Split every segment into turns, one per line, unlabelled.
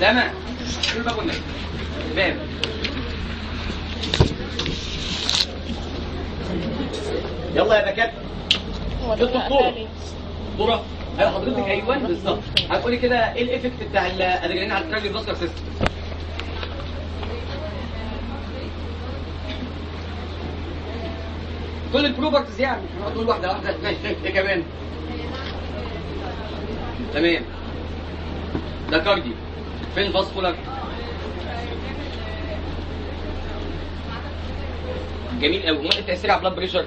تمام. كل باب والنبي. تمام. يلا يا دكاتره. شفتوا الصوره؟ الصوره؟ ايوه حضرتك ايوه بالظبط. هتقولي كده ايه الايفكت بتاع الادرينالين على الكارديو فاسكولار سيستم؟ كل البروبرتيز يعني هنقول واحده واحده. ماشي. ايه كمان؟ تمام. ده كارديو. فين فاسكولار؟ جميل قوي. امال التاثير على البلاد بريشر؟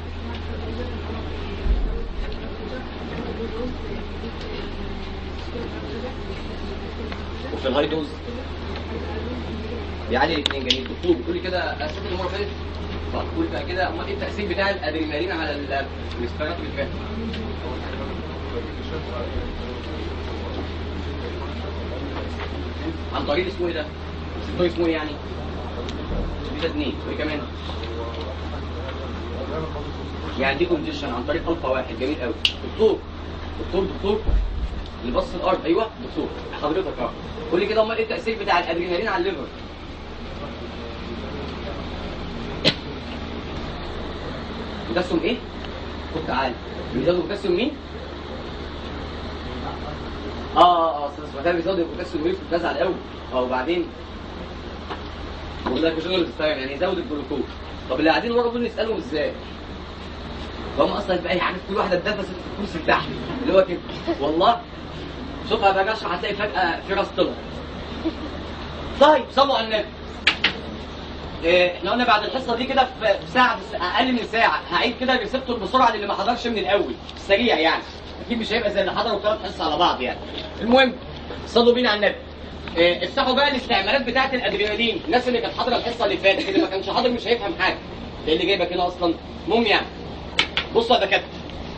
وفي الهاي دوز بيعلي الاثنين. جميل. دكتور بتقولي كده اساس المره اللي فاتت. طب قول بقى كده امال ايه التاثير بتاع الادرينالين على الريسبيراتوري تراك؟ عن طريق اسمه ايه ده؟ اسمه ايه يعني؟ بيتا 2. وايه كمان؟ يعني دي كونديشن عن طريق الفا 1. جميل قوي. دكتور اللي بص الارض. ايوه دكتور حضرتك اهو. قول لي كده امال ايه التاثير بتاع الادرينالين على الليفر؟ بوتاسيوم ايه؟ خد تعالى. بيزود بوتاسيوم مين؟ استاذ بيزود البوتاسيوم في الغاز على الاول. وبعدين والجلوكوز يعني يزود الجلوكوز. طب اللي قاعدين ورا دول نسالهم ازاي؟ هم اصلا بقى عارف كل واحده اتدفست في الكرسي بتاعها اللي هو كده. والله شوفها بقى اشرح هتلاقي فجاه في راس طلع. طيب صلوا على النبي. احنا قلنا بعد الحصه دي كده في ساعه اقل من ساعه هعيد كده الريسبتور بسرعه للي ما حضرش من الاول سريع يعني. اكيد مش هيبقى زي اللي حضروا 3 حصص على بعض يعني. المهم صلوا بينا على النبي. افتحوا بقى الاستعمالات بتاعه الادرينالين. الناس اللي كانت حاضره الحصه اللي فاتت اللي ما كانش حاضر مش هيفهم حاجه. ايه اللي جايبك هنا اصلا؟ المهم يعني بصوا يا دكاتره.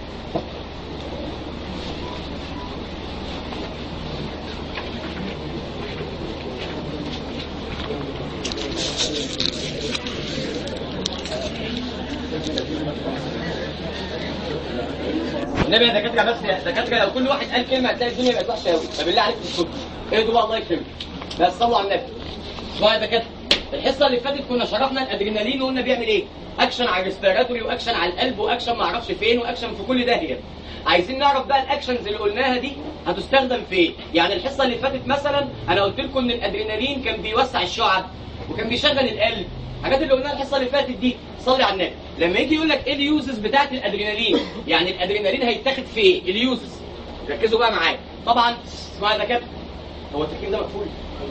النبي يا دكاتره بس يا دكاتره لو كل واحد قال كلمه هتلاقي الدنيا بقت وحشه قوي. فبالله عليك تسكتوا. ايه ده الله يكرمك. بس صلوا على النبي. اسمعوا يا دكاتره. الحصه اللي فاتت كنا شرحنا الادرينالين وقلنا بيعمل ايه؟ اكشن على الريسبيراتوري واكشن على القلب واكشن ما اعرفش فين واكشن في كل داهيه. عايزين نعرف بقى الاكشنز اللي قلناها دي هتستخدم في ايه؟ يعني الحصه اللي فاتت مثلا انا قلت لكم ان الادرينالين كان بيوسع الشعب وكان بيشغل القلب. الحاجات اللي قلناها الحصه اللي فاتت دي صلي على النبي. لما يجي يقول لك ايه اليوزز بتاعت الادرينالين؟ يعني الادرينالين هيتاخد في ايه؟ اليوزز. ركزوا بقى معايا. طبعا اسمعوا يا دكاتره. هو التكييف ده مقفول؟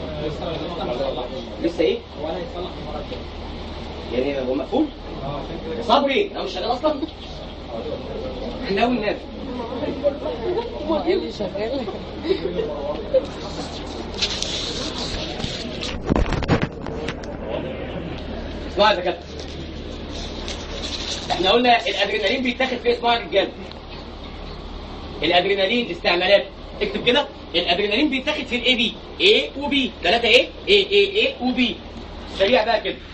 لسه ايه؟
هو انا هيتصلح المره الجايه.
يعني هو مقفول؟ يا صبري انا مش شغال اصلا؟ احنا اول ناس.
ايه اللي شغال؟
اسمعوا يا دكاتره. احنا قلنا الادرينالين بيتاخد في اسمها رجاله. الادرينالين استعمالات اكتب كده. الادرينالين بيتاخد في الاي بي. اي وبي 3 اي وبي. سريع بقى كده.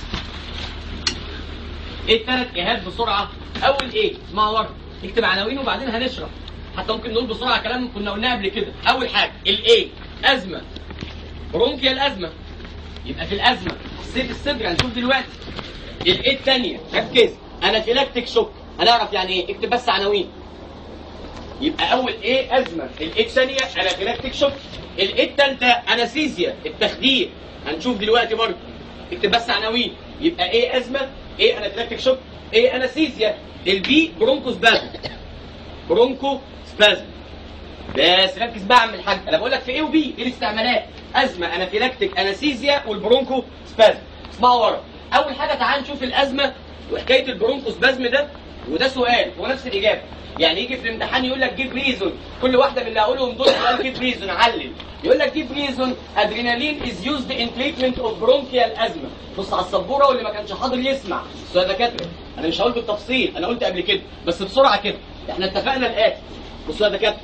ايه الثلاث ايهات بسرعه؟ اول ايه؟ اسمعوا ورا. اكتب عناوين وبعدين هنشرح. حتى ممكن نقول بسرعه كلام كنا قلناه قبل كده. اول حاجه الاي ازمه. برونكيال ازمه. يبقى في الازمه سيف الصدر هنشوف دلوقتي. الايه الثانيه ركز. انافيلاكتيك شوك. هنعرف يعني ايه. اكتب بس عناوين. يبقى اول ايه ازمه. الايه الثانيه انافيلاكتيك شوك. الايه الثالثه انستيزيا التخدير. هنشوف دلوقتي برضه. اكتب بس عناوين. يبقى ايه ازمه. ايه انافيلاكتيك شوك. ايه انستيزيا. البي برونكو سبازم. برونكو سبازم. بس ركز بقى يا عم الحاج. انا بقول لك في ايه وبي. ايه الاستعمالات؟ ازمه انافيلاكتيك انستيزيا والبرونكو سبازم. اسمعوا ورا. اول حاجه تعال نشوف الازمه وحكايه البرونكو سبازم ده. وده سؤال هو نفس الاجابه. يعني يجي في الامتحان يقول لك جيب ريزون. كل واحده من اللي هقولهم دول سؤال جيب ريزون. علل. يقول لك جيب ريزون ادرينالين از يوزد ان تريتمنت اوف برونكيال ازمه. بص على السبوره واللي ما كانش حاضر يسمع. السؤال ده دكاتره انا مش هقول بالتفصيل. انا قلت قبل كده بس بسرعه كده. احنا اتفقنا الاتي. بصوا يا دكاتره.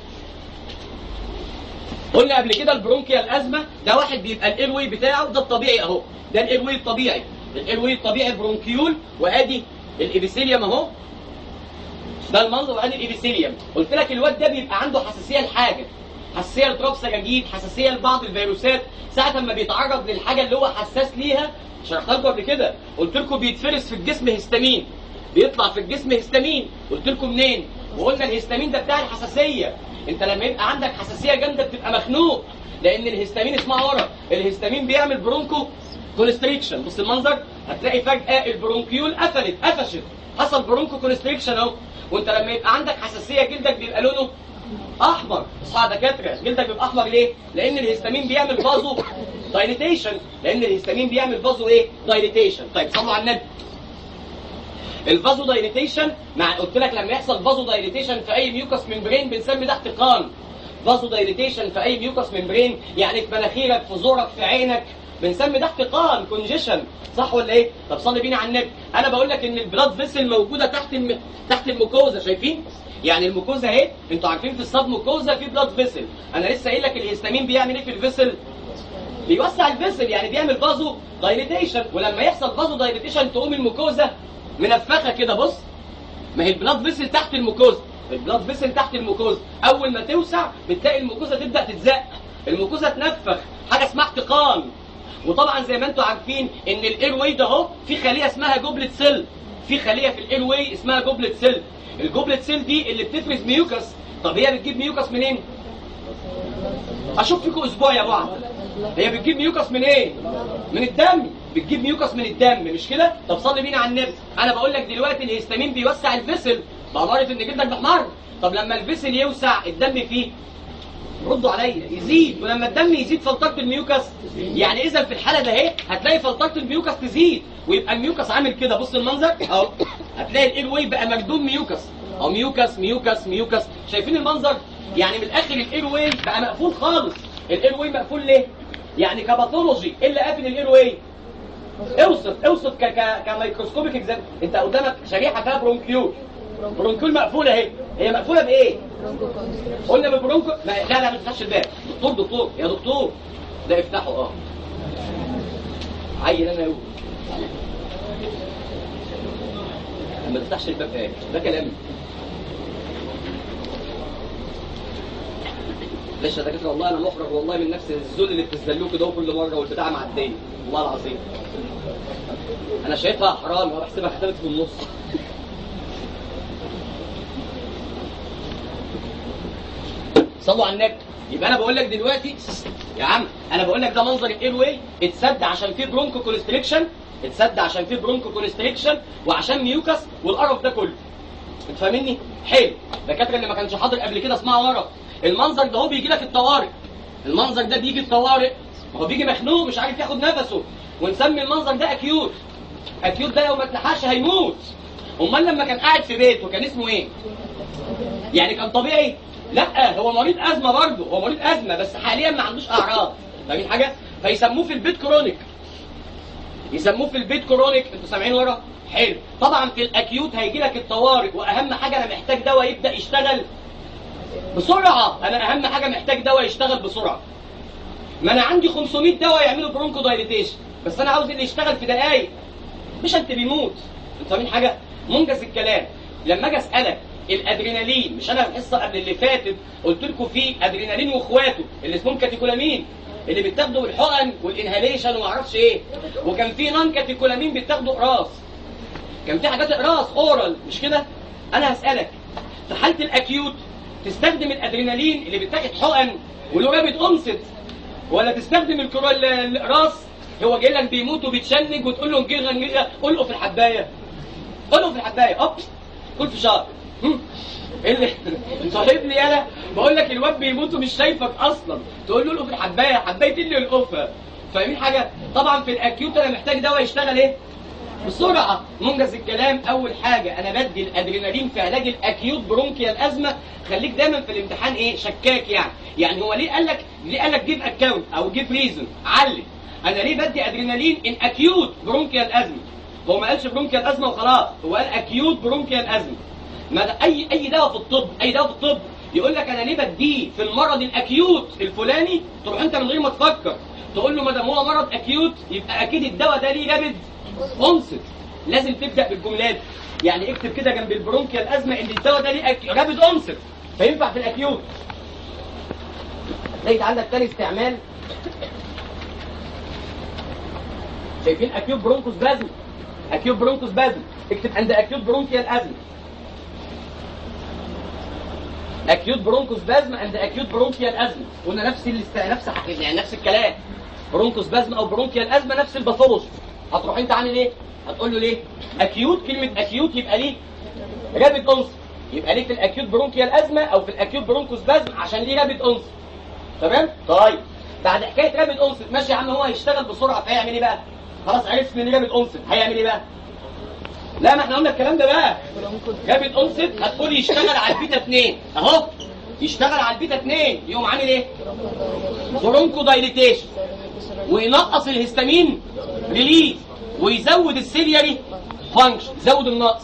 قلنا قبل كده البرونكيال ازمه ده واحد بيبقى الايروي بتاعه ده الطبيعي اهو. ده الايروي الطبيعي. الايروي الطبيعي برونكيول وادي الابيثيليوم اهو. ده المنظر وادي الابيثيليوم. قلت لك الواد ده بيبقى عنده حساسيه لحاجه. حساسيه لتراب سجاجيد، حساسيه لبعض الفيروسات، ساعه ما بيتعرض للحاجه اللي هو حساس ليها. شرحت لكم قبل كده، قلت لكم بيتفرز في الجسم هيستامين، بيطلع في الجسم هيستامين. قلت لكم منين؟ وقلنا الهيستامين ده بتاع الحساسيه. انت لما يبقى عندك حساسيه جامده بتبقى مخنوق، لان الهيستامين اسمها ورا، الهيستامين بيعمل برونكو كونستريكشن. بص المنظر، هتلاقي فجاه البرونكيول قفشت، حصل برونكو كونستريكشن اهو. وانت لما يبقى عندك حساسيه جلدك بيبقى لونه احمر. اصحى دكاتره، جلدك بيبقى احمر ليه؟ لان الهيستامين بيعمل فازو دايليتيشن، لان الهيستامين بيعمل فازو ايه؟ دايليتيشن. طيب صلوا على النبي. الفازو دايليتيشن قلت لك لما يحصل فازو دايليتيشن في اي ميوكس ممبرين بنسمي ده احتقان. فازو دايليتيشن في اي ميوكس ممبرين، يعني في مناخيرك، في زورك، في عينك، بنسمي ده احتقان، كونجيشن. صح ولا ايه؟ طب صلي بينا على النبي. انا بقول لك ان البلاد فيسل موجوده تحت الميكوزا، شايفين؟ يعني الميكوزا اهي، انتوا عارفين في السب ميكوزا في بلاد فيسل. انا لسه قايل لك الهيستامين بيعمل ايه في الفيسل؟ بيوسع الفيسل، يعني بيعمل فازو دايليتيشن. ولما يحصل فازو دايليتيشن تقوم الميكوزا منفخه كده. بص، ما هي البلاد فيسل تحت الميكوزا، البلاد فيسل تحت الميكوزا، اول ما توسع بتلاقي الميكوزا تبدا تتزق، الميكوزا تنفخ، حاجه اسمها احتقان. وطبعا زي ما انتم عارفين ان الاير واي ده اهو في خليه اسمها جوبلت سيل، في خليه في الاير واي اسمها جوبلت سيل. الجوبلت سيل دي اللي بتفرز ميوكس. طب هي بتجيب ميوكس منين؟ اشوف فيكم اسبوع يا بعض. هي بتجيب ميوكس من ايه؟ من الدم، بتجيب ميوكس من الدم، مش كده؟ طب صلي بينا على النبي. انا بقول لك دلوقتي الهيستامين بيوسع الفيسل، بأمارة ان جلدك بيحمر. طب لما الفيسل يوسع الدم فيه، ردوا عليا، يزيد. ولما الدم يزيد فلترة الميوكس، يعني اذا في الحاله ده اهي هتلاقي فلترة الميوكس تزيد، ويبقى الميوكس عامل كده. بص المنظر اهو، هتلاقي الاير واي بقى مردوم ميوكس، او ميوكس ميوكس ميوكس. شايفين المنظر؟ يعني من الاخر الاير واي بقى مقفول خالص. الاير واي مقفول ليه؟ يعني كباثولوجي ايه اللي قافل الاير واي؟ اوصف كميكروسكوبيك اكزام. انت قدامك شريحه فيها برونكيول، برونكيول مقفوله اهي، هي مقفوله بايه؟ قلنا بالبرونكو. لا ما تفتحش الباب. دكتور يا دكتور، ده افتحه. عيل انا يقول ما تفتحش الباب. ايه ده كلام؟ ليش يا دكاتره؟ والله انا محرج والله من نفس الذل اللي بتذلوه كده كل مره، والبتاع معديه والله العظيم. انا شايفها حرام، هو بحسبها ختمت في النص. صلوا على النبي. يبقى انا بقول لك دلوقتي يا عم، انا بقول لك ده منظر الاير واي اتسد عشان فيه برونكو كونستريكشن، اتسد عشان فيه برونكو كونستريكشن وعشان ميوكس والقرف ده كله. انت فاهمني؟ حلو. الدكاتره اللي ما كانش حاضر قبل كده اسمعوا ورا. المنظر ده هو بيجي لك الطوارئ، المنظر ده بيجي الطوارئ، هو بيجي مخنوق مش عارف ياخد نفسه، ونسمي المنظر ده اكيوت. اكيوت ده لو ما اتلحقش هيموت. امال لما كان قاعد في بيته كان اسمه ايه؟ يعني كان طبيعي؟ لا، هو مريض ازمه برضه، هو مريض ازمه بس حاليا ما عندوش اعراض. فاهمين حاجه؟ فيسموه في البيت كرونيك، يسموه في البيت كرونيك. انتوا سامعين ورا؟ حلو. طبعا في الاكيوت هيجي لك الطوارئ، واهم حاجه انا محتاج دواء يبدا يشتغل بسرعه. انا اهم حاجه محتاج دواء يشتغل بسرعه. ما انا عندي 500 دواء يعملوا برونكو دايليتيشن، بس انا عاوز اللي يشتغل في دقايق، مش انت بيموت. انتوا فاهمين حاجه؟ منجز الكلام. لما اجي اسالك الادرينالين، مش انا الحصه قبل اللي فاتت قلت لكم في ادرينالين واخواته اللي اسمهم كاتيكولامين، اللي بتاخدوا بالحقن والانهاليشن وما اعرفش ايه، وكان في نون كاتيكولامين بتاخدوا اقراص، كان في حاجات اقراص اورال، مش كده؟ انا هسالك في حاله الاكيوت تستخدم الادرينالين اللي بتاخد حقن وله رابط انست، ولا تستخدم الاقراص؟ هو جاي لك بيموت وبيتشنج وتقول له نجيغه قول له في الحبايه، قول له في الحبايه اب كل في شهر. ايه اللي صاحبني انا بقول لك الواد بيموت ومش شايفك اصلا، تقول له في الحبايه، حبايه اللي القفه. فاهمين حاجه؟ طبعا في الاكيوت انا محتاج دواء يشتغل ايه؟ بسرعه. منجز الكلام. اول حاجه انا بدي الادرينالين في علاج الاكيوت برونكيال ازمه. خليك دايما في الامتحان ايه؟ شكاك يعني هو ليه قال لك جيب اكونت او جيب ريزون، علم انا ليه بدي ادرينالين ان اكيوت برونكيال ازمه. هو ما قالش برونكيال ازمه وخلاص، هو قال اكيوت برونكيال ازمه. ما اي دواء في الطب، اي دواء في الطب يقول لك انا ليه بديه في المرض الاكيوت الفلاني، تروح انت من غير ما تفكر تقول له ما دام هو مرض اكيوت يبقى اكيد الدواء ده ليه رابد انست. لازم تبدا بالجملات، يعني اكتب كده جنب البرونكيال ازمه ان الدواء ده ليه رابد انست، فينفع في الاكيوت. زي عندك تاني استعمال، شايفين اكيوت برونكوس بازم؟ اكيوت برونكوس بازم، اكتب عند اكيوت برونكيال ازمه. اكيوت برونكوس بازم عند اكيوت برونكيال ازمه، قلنا نفس الكلام. برونكوس بازم او برونكيال ازمه نفس الباثولوجي. هتروح انت عامل ايه؟ هتقول له ليه؟ اكيوت، كلمه اكيوت يبقى ليه رابد انصر، يبقى ليه في الاكيوت برونكيال ازمه او في الاكيوت برونكوس بازم عشان ليه رابد انصر. تمام؟ طيب بعد حكايه رابد انصر ماشي يا عم، هو هيشتغل بسرعه فهيعمل ايه بقى؟ خلاص عرفت ان رابد انصر هيعمل ايه بقى؟ لا ما احنا قلنا الكلام ده بقى. رابد انصر هتقول يشتغل على البيتا 2 اهو، يشتغل على البيتا 2 يقوم عامل ايه؟ برونكو دايليتيشن، وينقص الهستامين ريليز، ويزود السيلياري فانكشن، يزود النقص.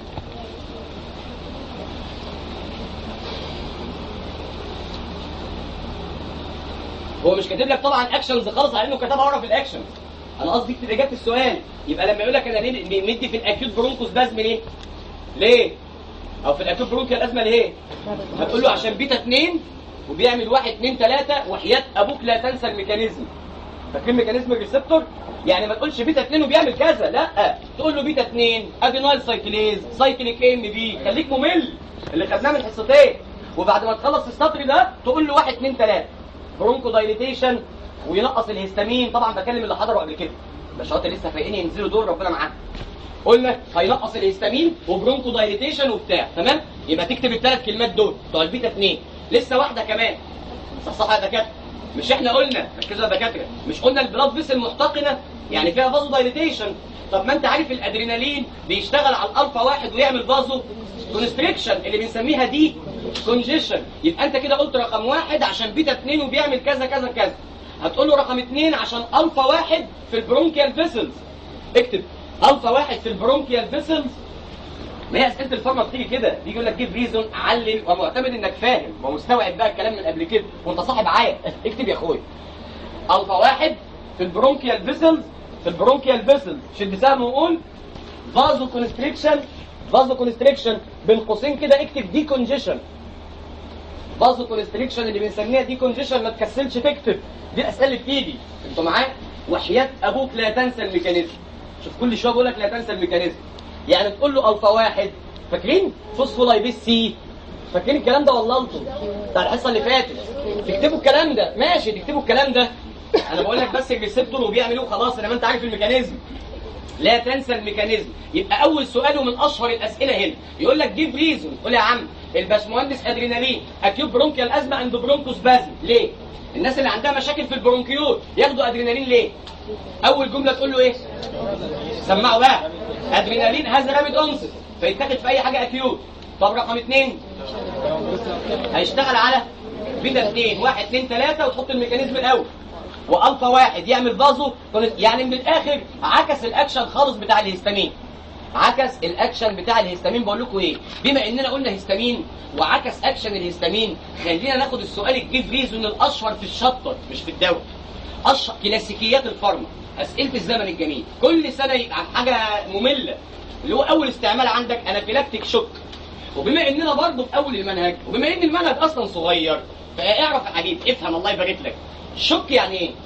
هو مش كاتب لك طبعا اكشنز خالص على انه كتبها ورا في الاكشنز، انا قصدي اكتب اجابه السؤال. يبقى لما يقول لك انا ليه مدي في الاكيوت برونكوس بازم ليه؟ او في الاكيوت برونكيال ازمه ليه؟ هتقول له عشان بيتا 2 وبيعمل 1 2 3 وحياه ابوك لا تنسى الميكانيزم. فاكرين ميكانيزم الريسبتور؟ يعني ما تقولش بيتا 2 وبيعمل كذا، لا تقول له بيتا 2 ادينايل سايكليز سايكليك ام بي، خليك ممل اللي خدناه من حصتين. وبعد ما تخلص السطر ده تقول له 1 2 3 برونكو دايليتيشن وينقص الهستامين. طبعا بكلم اللي حضروا قبل كده، الباشوات لسه فايقين ينزلوا دول ربنا معاهم. قلنا هينقص الهستامين وبرونكو دايليتيشن وبتاع، تمام؟ يبقى تكتب الثلاث كلمات دول بتوع البيتا 2. لسه واحده كمان، صح يا دكاتره؟ مش احنا قلنا، ركزوا يا دكاتره، مش قلنا البلاد فيسل محتقنه يعني فيها فازو دايليتيشن؟ طب ما انت عارف الادرينالين بيشتغل على الالفا 1 ويعمل فازو كونستريكشن اللي بنسميها دي كونجيشن. يبقى انت كده قلت رقم 1 عشان بيتا 2 وبيعمل كذا كذا كذا. هتقول له رقم 2 عشان الفا 1 في البرونكيال فيسلز. اكتب الفا 1 في البرونكيال فيسلز. ما هي اسئله الفارما بتيجي كده، بيجي يقول لك جيب ريزون، علل، ومعتمد انك فاهم ومستوعب بقى الكلام من قبل كده وانت صاحب عايه. اكتب يا اخويا الفا 1 في البرونكيال فيسلز، في البرونكيال فيسلز شد سهم وقول فازو كونستريكشن، فازو كونستريكشن بين قوسين كده اكتب دي كونجيشن. فازو كونستريكشن اللي بنسميها دي كونجيشن، ما تكسلش تكتب، دي الاسئله اللي بتيجي. انتوا معايا؟ وحياه ابوك لا تنسى الميكانيزم. شوف كل شويه بقول لك لا تنسى الميكانيزم. يعني تقول له الفا 1 فاكرين فوسفولايبيز سي؟ فاكرين الكلام ده ولا انتوا؟ بتاع الحصه اللي فاتت. تكتبوا الكلام ده، ماشي تكتبوا الكلام ده. انا بقول لك بس الريسبتور وبيعملوه خلاص، انما انت عارف الميكانيزم. لا تنسى الميكانيزم. يبقى اول سؤال ومن اشهر الاسئله هنا يقول لك جيب ريزون. قول يا عم الباشمهندس ادرينالين اكيوب برونكيال ازمه عند برونكوس بازم، ليه؟ الناس اللي عندها مشاكل في البرونكيول ياخدوا ادرينالين ليه؟ اول جمله تقول له ايه؟ سمعوا بقى، ادرينالين هذا رابد انصت فيتاخد في اي حاجه اكيوت. طب رقم 2 هيشتغل على بيتا 2 1 2 3 وتحط الميكانيزم الاول، والفا 1 يعمل فازو، يعني من الاخر عكس الاكشن خالص بتاع الهستامين. عكس الاكشن بتاع الهستامين. بقول لكم ايه، بما اننا قلنا هستامين وعكس اكشن الهستامين، خلينا ناخد السؤال الجيف ريزون الاشهر في الشابتر مش في الدوري. اشهر كلاسيكيات الفارما، اسئله الزمن الجميل، كل سنه يبقى حاجه ممله، اللي هو اول استعمال عندك انافيلاكتيك شوك. وبما اننا برضه في اول المنهج، وبما ان المنهج اصلا صغير، فاعرف يا حبيبي افهم الله يبارك لك. شوك يعني ايه؟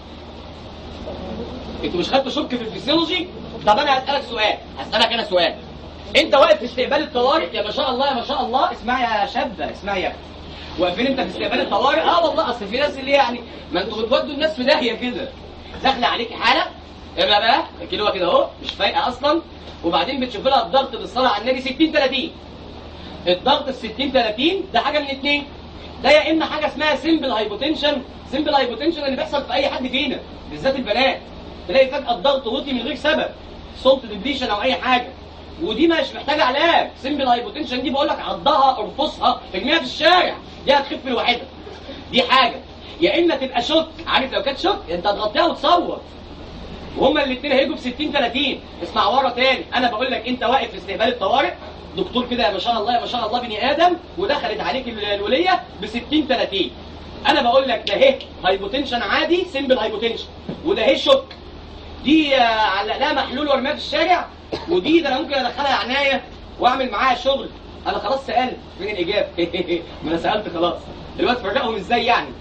انتوا مش خدتوا شوك في الفسيولوجي؟ طب انا هسالك سؤال، هسالك انا سؤال. انت واقف في استقبال الطوارئ، يا ما شاء الله يا ما شاء الله، اسمعي يا شابه اسمعي يا ابني. واقفين انت في استقبال الطوارئ؟ والله اصل في ناس اللي يعني ما انتوا بتودوا الناس في داهيه كده. داخله عليك حاله ابقى بقى كيلوها كده اهو مش فايقه اصلا، وبعدين بتشوف لها الضغط بالصلاه على النبي 60 30. الضغط ال 60 30 ده حاجه من اتنين، ده يا اما حاجه اسمها سيمبل هايبوتنشن. سيمبل هايبوتنشن اللي بيحصل في اي حد فينا بالذات البنات، تلاقي فجاه الضغط وطي من غير سبب، سولت ديبليشن او اي حاجه، ودي مش محتاجه علاج. سيمبل هايبوتنشن دي بقول لك عضها ارفصها ارميها في الشارع، دي هتخف لوحدها. دي حاجه. يا اما تبقى شوك، عارف لو كانت شوك انت هتغطيها وتصوت، وهما الاثنين هيجوا ب 60 30. اسمع ورا تاني، انا بقول لك انت واقف في استقبال الطوارئ، دكتور كده يا ما شاء الله يا ما شاء الله بني ادم، ودخلت عليك الوليه ب 60 30. انا بقول لك ده اهي هايبوتنشن عادي سيمبل هايبوتنشن، وده اهي شوك. دي علق لها محلول وارميها في الشارع، ودي ده انا ممكن ادخلها عنايه واعمل معاها شغل. انا خلاص سالت، فين الاجابه؟ ما انا سالت خلاص. دلوقتي فرقهم ازاي يعني؟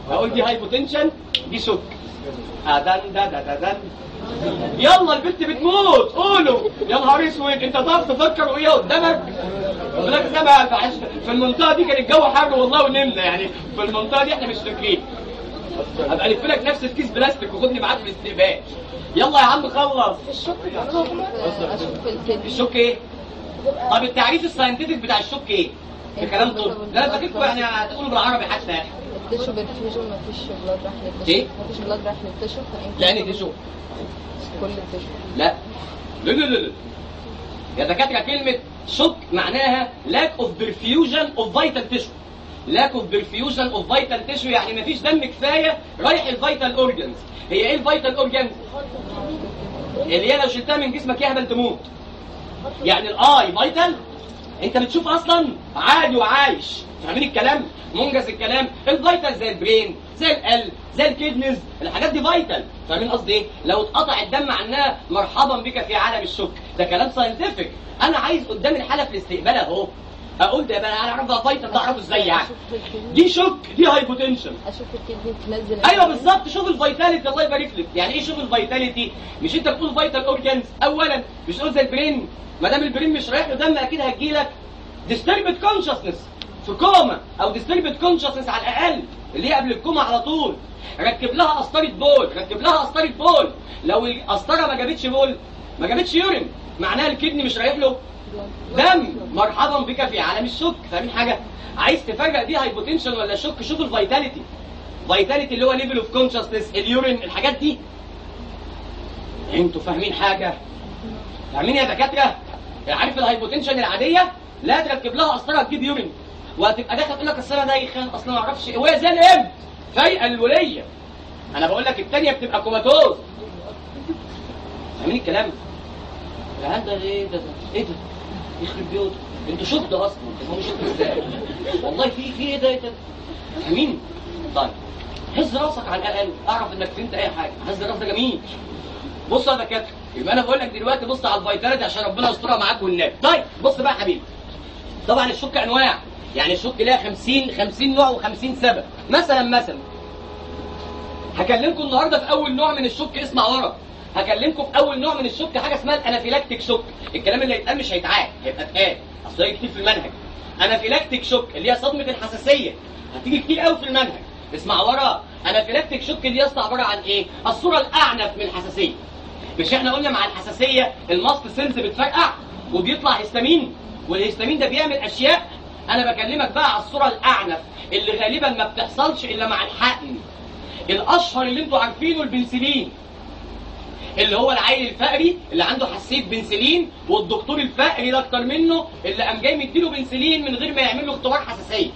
اقول دي هايبوتنشن، دي شوك. دن دا دا دا دن. يلا البنت بتموت، قولوا يا نهار اسود. انت تعرف تفكر وهي قدامك؟ لك سبع في المنطقه دي كان الجو حر والله ونمنا، يعني في المنطقه دي احنا مش فاكرين. هبقى الف لك نفس الكيس بلاستيك وخدني معاك في الاستقبال. يلا يا عم خلص.
الشوك اشوف في الكلمة.
الشوك ايه؟ طب التعريف الساينتفك بتاع الشوك ايه؟ في كلام طب. لا انا فاكركم يعني هتقولوا بالعربي حتى يعني.
التشو بالفيوجن مفيش بلاد راح للتشو.
ايه؟
مفيش بلاد راح للتشو.
يعني تشو.
كل التشو.
لا لا لا لا يا دكاتره، كلمه شوك معناها lack of perfusion of vital tissue. lack of perfusion of vital tissue يعني مفيش دم كفايه رايح الفيتال اورجنز. هي ايه الفيتال اورجنز؟ اللي هي لو شلتها من جسمك يهبل تموت. يعني الاي فيتال، انت بتشوف اصلا عادي وعايش. فاهمين الكلام؟ منجز الكلام. الفيتال زي البرين، زي القلب، زي الكدنز، الحاجات دي فيتال. فاهمين قصدي ايه؟ لو اتقطع الدم عنها مرحبا بك في عالم الشوك. ده كلام ساينتفك. انا عايز قدام الحاله في الاستقبال اهو اقول ده بقى انا اعرف ده فيتال، ده اعرفه ازاي يعني؟ دي شوك، دي هايبوتنشن.
اشوف الكدني تنزل.
ايوه بالظبط. شوف الفيتاليتي، الله يبارك لك. يعني ايه شوف الفيتاليتي؟ مش انت بتقول فيتال اورجانز اولا، مش تقول زي البرين. ما دام البرين مش رايح له دم اكيد هتجيلك disturbed consciousness في كوما، او disturbed consciousness على الاقل اللي هي قبل الكوما على طول. ركب لها قسطره بول، ركب لها قسطره بول. لو القسطره ما جابتش بول، ما جابتش يورين، معناها الكدني مش رايح له دم. مرحبا بك في عالم الشوك. فاهمين حاجه؟ عايز تفرق دي هايبوتنشن ولا شوك؟ شوف الفيتاليتي. فيتاليتي اللي هو ليفل اوف كونشسنس، اليورين، الحاجات دي. انتوا فاهمين حاجه؟ فاهمين يا دكاتره؟ عارف الهايبوتنشن العاديه لا تركب لها قسطره تجيب يورين، وهتبقى داخل تقول لك اصل انا دايخه، اصل ما اعرفش ايه، وهي زي الابن فايقه الوليه. انا بقول لك الثانيه بتبقى كوماتوز. فاهمين الكلام؟ العيال ده ايه ده؟ ايه ده؟ يخرب بيوته. انتوا شفتوا اصلا، هو مش شفتوا ازاي؟ والله في ايه ده؟ فاهمين؟ طيب هز راسك على الاقل، اعرف انك فهمت اي حاجه. هز الراس ده جميل. بص يا دكاتره، يبقى انا بقول لك دلوقتي بص على الفيتاليتي عشان ربنا يسترها معاك والنبي. طيب بص بقى يا حبيبي، طبعا الشوك انواع، يعني الشوك ليها 50 نوع و50 سبب. مثلا هكلمكم النهارده في اول نوع من الشوك. اسمع ورا، هكلمكم في اول نوع من الشوك حاجه اسمها الانافيلاكتيك شوك. الكلام اللي هيتقال مش هيتعاد، هيبقى اتقال، اصل هي كتير في المنهج. انافيلاكتيك شوك اللي هي صدمه الحساسيه، هتيجي كتير قوي في المنهج. اسمع ورا، انافيلاكتيك شوك دي يا اسطى عباره عن ايه؟ الصوره الاعنف من الحساسيه. مش احنا قلنا مع الحساسيه الماست سيلز بتفرقع وبيطلع هيستامين، والهيستامين ده بيعمل اشياء. انا بكلمك بقى على الصوره الاعنف اللي غالبا ما بتحصلش الا مع الحقن. الاشهر اللي انتوا عارفينه البنسلين، اللي هو العيل الفقري اللي عنده حساسيه بنسلين، والدكتور الفقري ده اكتر منه اللي قام جاي مديله بنسلين من غير ما يعمل له اختبار حساسيه.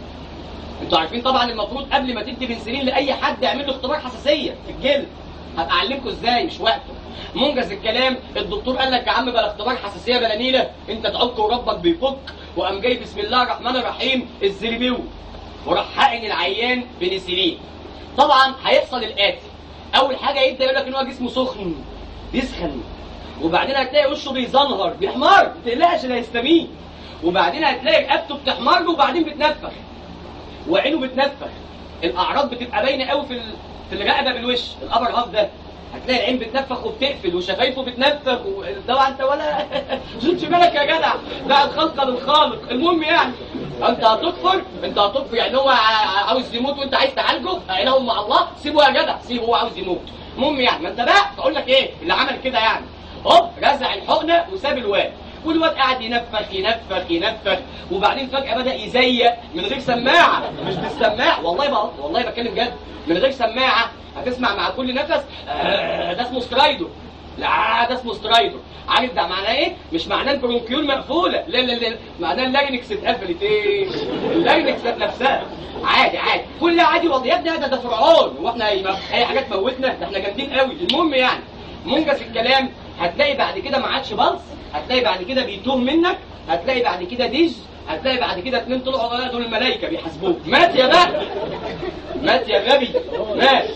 انتوا عارفين طبعا المفروض قبل ما تدي بنسلين لاي حد يعمل له اختبار حساسيه في الجلد. هبقى اعلمكم ازاي، مش وقته. منجز الكلام، الدكتور قال لك يا عم بلا اختبار حساسيه بلا نيله، انت تعك وربك بيفك. وقام جاي بسم الله الرحمن الرحيم الزريبيو، وراح حقن العيان بنسلين. طبعا هيحصل الاتي، اول حاجه يبدا يقول لك ان هو جسمه سخن بيسخن، وبعدين هتلاقي وشه بيزنهر بيحمر، ما تقلقش ده هيستامين. وبعدين هتلاقي رقبته بتحمر له وبعدين بتنفخ، وعينه بتنفخ. الاعراض بتبقى باينه قوي في الرقبه بالوش، الابر هاف ده هتلاقي العين بتنفخ وبتقفل وشفايفه بتنفخ طبعا انت ولا شوفش بالك يا جدع، ده الخلق للخالق. المهم يعني انت هتكفر يعني هو عاوز يموت وانت عايز تعالجه، الههم مع الله، سيبه يا جدع، سيبه، هو عاوز يموت. المهم يعني ما انت بقى تقول لك ايه اللي عمل كده يعني، هوب رزع الحقنه وساب الواد، والواد قاعد ينفخ، وبعدين فجاه بدا يزيق من غير سماعه، مش بالسماعه والله بتكلم جد، من غير سماعه. هتسمع مع كل نفس ده اسمه سترايدو، لا ده اسمه سترايدو. عارف ده معناه ايه؟ مش معناه البرونكيول مقفوله، لا معناه اللارينكس اتقفلت. ايه اللارينكس نفسها عادي كل عادي. والله يا ابني ده فرعون، واحنا اي حاجه تموتنا، ده احنا جامدين قوي. المهم يعني منجز الكلام، هتلاقي بعد كده ما عادش بلس، هتلاقي بعد كده بيتوه منك، هتلاقي بعد كده ديج، هتلاقي بعد كده 2 طلعوا دول الملائكه بيحاسبوك. مات يا بقى، مات يا غبي، مات.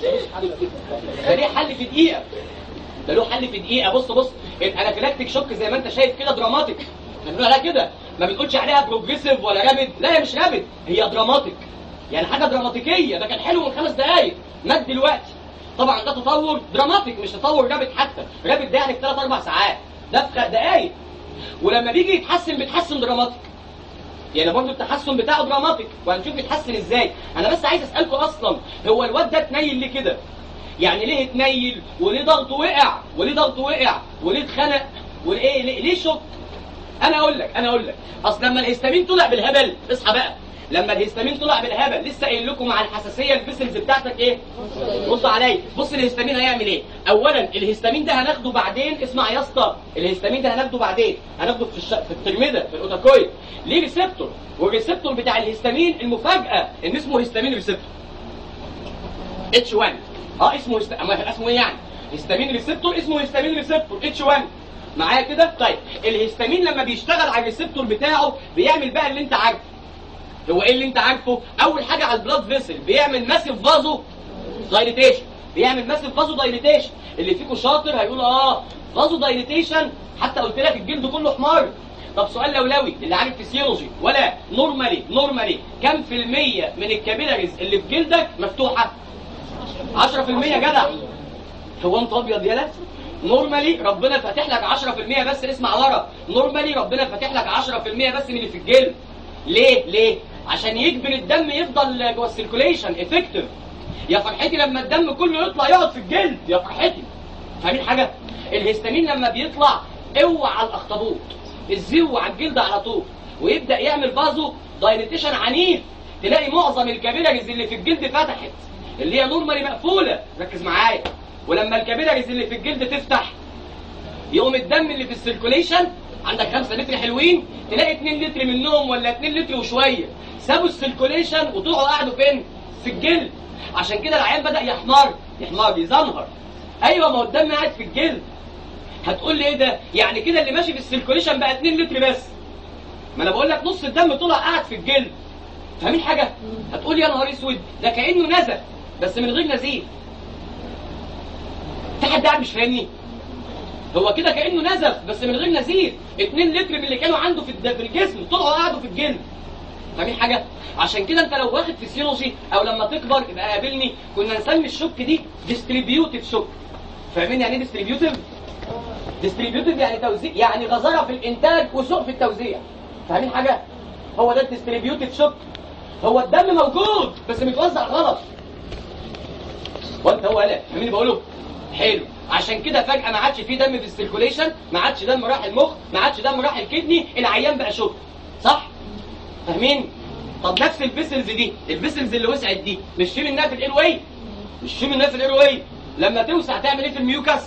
ده ليه حل في دقيقه، ده له حل في دقيقه. بص الانافيلاكتيك شوك زي ما انت شايف كده دراماتيك، احنا بنقول عليها كده، ما بنقولش عليها بروجريسيف ولا رابد، لا هي مش رابد، هي دراماتيك. يعني حاجه دراماتيكيه، ده كان حلو من 5 دقائق، مات دلوقتي. طبعا ده تطور دراماتيك مش تطور رابط، حتى رابط ده يعني في 3 4 ساعات، ده في دقائق. ولما بيجي يتحسن بيتحسن دراماتيك، يعني برضه التحسن بتاعه دراماتيك، وهنشوف يتحسن ازاي. انا بس عايز اسالكم اصلا هو الواد ده اتنيل ليه كده؟ يعني ليه اتنيل؟ وليه ضغطه وقع؟ وليه ضغطه وقع؟ وليه اتخنق؟ وليه ليه شك؟ انا اقول لك اصل لما الهستامين طلع بالهبل، اصحى بقى، لما الهستامين طلع بالهبل لسه قايل لكم على الحساسيه الفيسلز بتاعتك ايه؟ بص عليا، بص الهستامين هيعمل ايه؟ اولا الهستامين ده هناخده بعدين، اسمع يا اسطى، الهستامين ده هناخده بعدين، هناخده في الترميده في الاوتاكويد، ليه ريسبتور، والريسبتور بتاع الهستامين المفاجاه ان اسمه هستامين ريسبتور H1. اسمه اسمه ايه يعني؟ هستامين ريسبتور، اسمه هستامين ريسبتور H1. معايا كده؟ طيب الهستامين لما بيشتغل على الريسبتور بتاعه بيعمل بقى اللي انت عارفه. هو ايه اللي انت عارفه؟ اول حاجه على البلاد فيسل بيعمل ماسيف فازو دايليتيشن، بيعمل ماسيف فازو دايليتيشن. اللي فيكم شاطر هيقول فازو دايليتيشن، حتى قلت لك الجلد كله حمار. طب سؤال لولوي اللي عارف فيسيولوجي، ولا نورمالي كم في المية من الكابيلاريز اللي في جلدك مفتوحه؟ 10% يا جدع. هو انت ابيض يالا؟ نورمالي ربنا فاتح لك 10% بس، اسمع ورا، نورمالي ربنا فاتح لك 10% بس من اللي في الجلد. ليه؟ عشان يجبر الدم يفضل جوه السيركوليشن افكتيف. يا فرحتي لما الدم كله يطلع يقعد في الجلد، يا فرحتي. فاهمين حاجه؟ الهستامين لما بيطلع اوعى على الاخطبوط، الزو على الجلد على طول، ويبدا يعمل فازو دايليتيشن عنيف، تلاقي معظم الكابيلاريز اللي في الجلد فتحت اللي هي نورمالي مقفوله، ركز معايا. ولما الكابيلاريز اللي في الجلد تفتح يقوم الدم اللي في السيركوليشن عندك 5 لتر حلوين، تلاقي 2 لتر منهم ولا 2 لتر وشويه سابوا السيركوليشن وطلعوا قعدوا فين؟ في الجلد. عشان كده العيان بدا يحمر يزنهر. ايوه ما هو الدم قاعد في الجلد. هتقول لي ايه ده؟ يعني كده اللي ماشي في السيركوليشن بقى 2 لتر بس. ما انا بقول لك نص الدم طلع قاعد في الجلد. فاهمين حاجه؟ هتقول يا نهار اسود ده كانه نزف بس من غير نزيف. في حد قاعد مش فاهمني؟ هو كده كانه نزف بس من غير نزيف. 2 لتر من اللي كانوا عنده في الجسم طلعوا قعدوا في الجلد. فاهمين حاجه؟ عشان كده انت لو واخد فيسيولوجي او لما تكبر يبقى قابلني كنا نسمي الشوك دي ديستريبيوتيف شوك. فاهمين يعني ايه ديستريبيوتيف؟ ديستريبيوتيف يعني توزيع، يعني غزاره في الانتاج وسوء في التوزيع. فاهمين حاجه؟ هو ده الديستريبيوتيف شوك. هو الدم موجود بس متوزع غلط. وانت هو قال فاهمين اللي بقوله؟ حلو. عشان كده فجأة ما عادش في دم في السيركوليشن، ما عادش دم راح المخ، ما عادش دم راح الكدني، العيان بقى شوك. صح؟ فاهمين؟ طب نفس الفيسلز دي، الفيسلز اللي وسعت دي، مش في منها في الاير واي؟ مش في منها في الاير واي؟ لما توسع تعمل ايه في الميوكس؟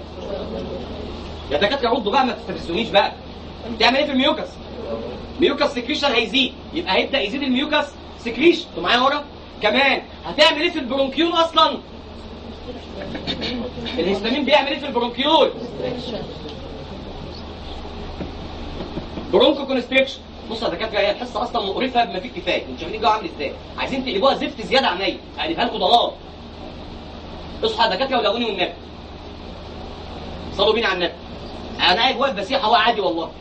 يا دكاتره ردوا بقى ما تستفزونيش بقى. تعمل ايه في الميوكس؟ ميوكس سكريشن هيزيد، يبقى هيبدا يزيد الميوكس سكريشن. انتوا معايا ورا؟ كمان هتعمل ايه في البرونكيول اصلا؟ الهستامين بيعمل ايه في البرونكيول؟ برونكو كونستريكشن. بص يا دكاتره هي الحصه اصلا مقرفه بما فيه الكفايه، انتوا شايفين الجو عامل ازاي؟ عايزين تقلبوها زفت زياده عينيا، هقلبها لكم ضلال. اصحى يا دكاتره ولاغوني والنبي. صلوا بينا على النبي. انا قاعد واقف بسيح هو عادي والله.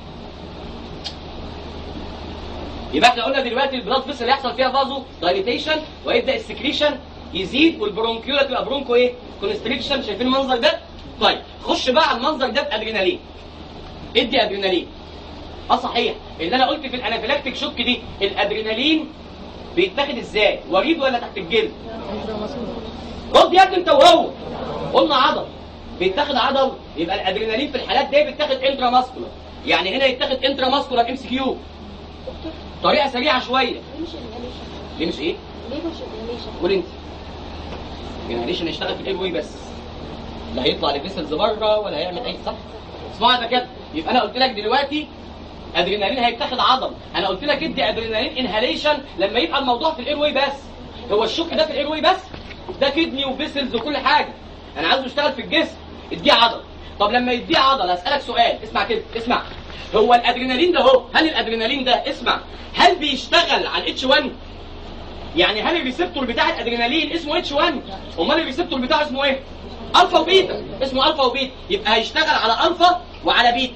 يبقى احنا قلنا دلوقتي البلاد فيسل هيحصل فيها فازو دايليتيشن ويبدا السكريشن يزيد والبرونكيولا تبقى برونكو ايه؟ كونستريكشن. شايفين المنظر ده؟ طيب خش بقى على المنظر ده بادرينالين. ادي ادرينالين. صحيح اللي انا قلت في الانافيلاكتيك شوك دي الادرينالين بيتاخد ازاي؟ وريد ولا تحت الجلد؟ رد يا ابني انت وهو. قلنا عضل. بيتاخد عضل، يبقى الادرينالين في الحالات دي بيتاخد انترا ماسكولار. يعني هنا يتاخد انترا ماسكولار ام سي كيو. طريقه سريعه شويه. ليه مش ايه؟
ليه مش انهاليشن؟
قول انت. انهاليشن يشتغل في الاير واي بس. لا هيطلع لفيسلز بره ولا هيعمل اي صح؟ اسمعوا يا دكاتره، يبقى انا قلت لك دلوقتي ادرينالين هيتاخد عضل، انا قلت لك ادي ادرينالين انهاليشن لما يبقى الموضوع في الاير واي بس. هو الشوك ده في الاير واي بس؟ ده كدني وفيسلز وكل حاجه. انا عايزه يشتغل في الجسم، اديه عضل. طب لما يديه عضل هسالك سؤال، اسمع كده، اسمع. هو الادرينالين ده اهو، هل الادرينالين ده اسمع، هل بيشتغل على الاتش 1؟ يعني هل الريسبتور بتاع الادرينالين اسمه اتش 1؟ امال الريسبتور بتاعه اسمه ايه؟ الفا وبيتا. اسمه الفا وبيتا، يبقى هيشتغل على الفا وعلى بيتا.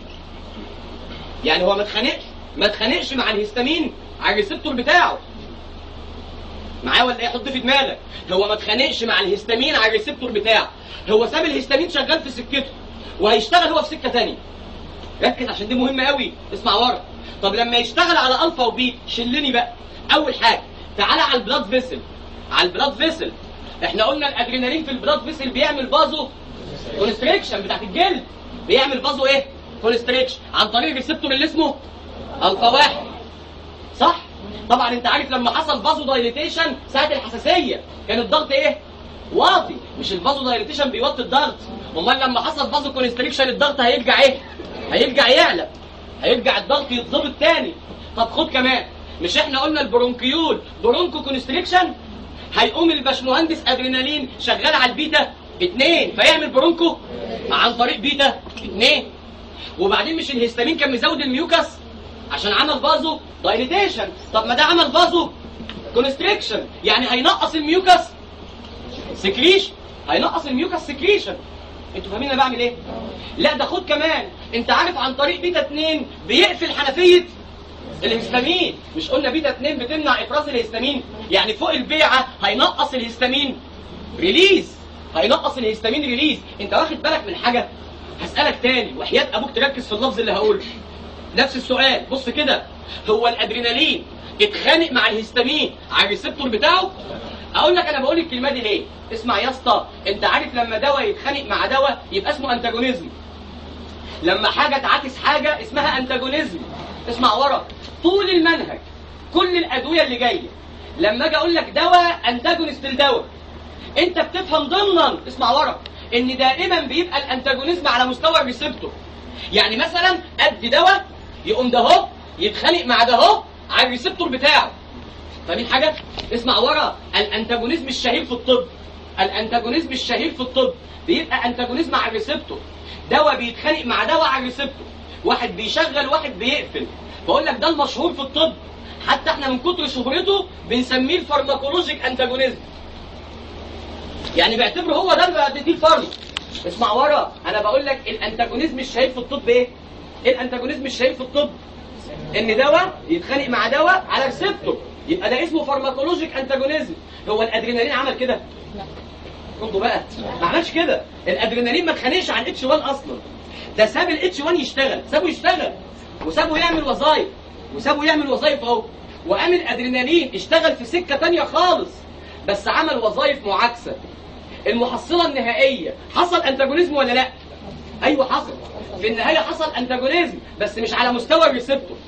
يعني هو ما اتخانقش مع الهستامين على الريسبتور بتاعه. معايا ولا ايه؟ حط في دماغك، هو ما اتخانقش مع الهستامين على الريسبتور بتاعه، هو ساب الهستامين شغال في سكته وهيشتغل هو في سكه ثانيه. ركز عشان دي مهمه قوي، اسمع ورا. طب لما يشتغل على الفا وبيتا، شلني بقى. اول حاجه تعالى على البلاد فيسل. على البلاد فيسل احنا قلنا الادرينالين في البلاد فيسل بيعمل فازو كونستريكشن بتاعت الجلد، بيعمل فازو ايه؟ كونستريكشن عن طريق الريسبتور اللي اسمه الفا 1. صح؟ طبعا انت عارف لما حصل فازو دايليتيشن ساعه الحساسيه كان الضغط ايه؟ واطي، مش الفازو دايليتيشن بيوطي الضغط. امال لما حصل فازو كونستريكشن الضغط هيرجع ايه؟ هيرجع يعلى، هيرجع الضغط يتظبط تاني. طب خد كمان، مش احنا قلنا البرونكيول برونكو كونستريكشن؟ هيقوم الباشمهندس ادرينالين شغال على البيتا 2 فيعمل برونكو عن طريق بيتا 2. وبعدين مش الهستامين كان مزود الميوكس عشان عمل فازو دايليتيشن؟ طب ما ده عمل فازو كونستريكشن، يعني هينقص الميوكس سكريشن، هينقص الميوكس سكريشن. انتوا فاهمين انا بعمل ايه؟ لا ده خد كمان، انت عارف عن طريق بيتا 2 بيقفل حنفيه الهستامين. مش قلنا بيتا 2 بتمنع افراز الهستامين؟ يعني فوق البيعه هينقص الهستامين ريليز، هينقص الهستامين ريليز. انت واخد بالك من حاجه؟ هسالك تاني وحياه ابوك تركز في اللفظ اللي هقوله. نفس السؤال، بص كده، هو الادرينالين اتخانق مع الهستامين على الريسبتور بتاعه؟ اقول لك انا بقول الكلمه دي ليه؟ اسمع يا اسطى، انت عارف لما دواء يتخانق مع دواء يبقى اسمه انتاجونيزم. لما حاجه تعاكس حاجه اسمها انتاجونيزم. اسمع ورا، طول المنهج كل الادويه اللي جايه لما اجي اقول لك دواء انتاجونست لدواء، انت بتفهم ضمنا، اسمع ورا، ان دائما بيبقى الانتاجونيزم على مستوى الريسبتور. يعني مثلا ادي دواء يقوم ده اهو يتخانق مع ده اهو على الريسبتور بتاعه. فاهمين حاجه؟ اسمع ورا، الانتاجونيزم الشهير في الطب، الانتاجونيزم الشهير في الطب بيبقى انتاجونيزم على الريسبتور. دواء بيتخانق مع دواء على الريسبتور، واحد بيشغل واحد بيقفل. بقول لك ده المشهور في الطب، حتى احنا من كتر شهرته بنسميه الفارماكولوجيك انتاجونيزم. يعني بيعتبره هو ده دي الفارما. اسمع ورا، انا بقول لك الانتاجونيزم الشهير في الطب ايه؟ ايه الانتاجونيزم الشهير في الطب؟ ان دواء يتخانق مع دواء على ريسبتور، يبقى ده اسمه فارماكولوجيك انتاجونيزم. هو الادرينالين عمل كده؟ ردوا بقى، ما عملش كده. الادرينالين ما اتخانقش على الاتش 1 اصلا، ده ساب الاتش 1 يشتغل، سابه يشتغل وسابه يعمل وظايف، وسابه يعمل وظايف اهو. وقام الادرينالين اشتغل في سكه ثانيه خالص، بس عمل وظايف معاكسه. المحصله النهائيه حصل انتاجونيزم ولا لا؟ ايوه حصل، في النهايه حصل انتاجونيزم بس مش على مستوى الريسبتور.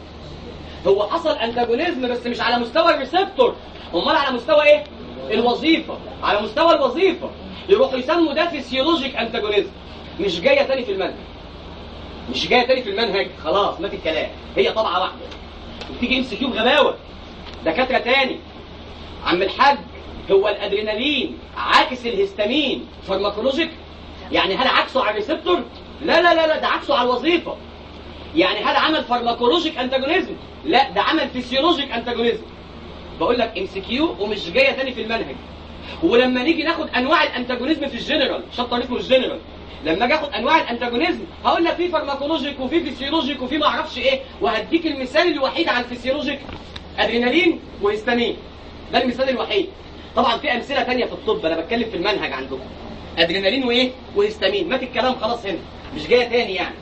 هو حصل انتاجونيزم بس مش على مستوى الريسبتور، امال على مستوى ايه؟ الوظيفه، على مستوى الوظيفه. يروحوا يسموا ده فيسيولوجيك انتاجونيزم. مش جايه تاني في المنهج، مش جايه تاني في المنهج، خلاص مات الكلام، هي طبعه واحده. وتيجي ام سي كيو بغباوه، دكاتره تاني. عم الحاج، هو الادرينالين عاكس الهستامين فارماكولوجيك؟ يعني هل عكسه على الريسبتور؟ لا لا لا لا، ده عكسه على الوظيفه. يعني هل عمل فارماكولوجيك انتاجونيزم؟ لا، ده عمل فيسيولوجيك انتاجونيزم. بقول لك ام سي كيو ومش جايه تاني في المنهج. ولما نيجي ناخد انواع الانتاجونيزم في الجنرال، شابتر اسمه الجنرال، لما اجي اخد انواع الانتاجونيزم هقول لك في فارماكولوجيك وفي فيسيولوجيك وفي ما اعرفش ايه، وهديك المثال الوحيد على الفيسيولوجيك، ادرينالين وهستامين، ده المثال الوحيد. طبعا في امثله ثانيه في الطب، انا بتكلم في المنهج عندكم. ادرينالين وايه؟ وهستامين، مات الكلام خلاص هنا، مش جايه تاني يعني.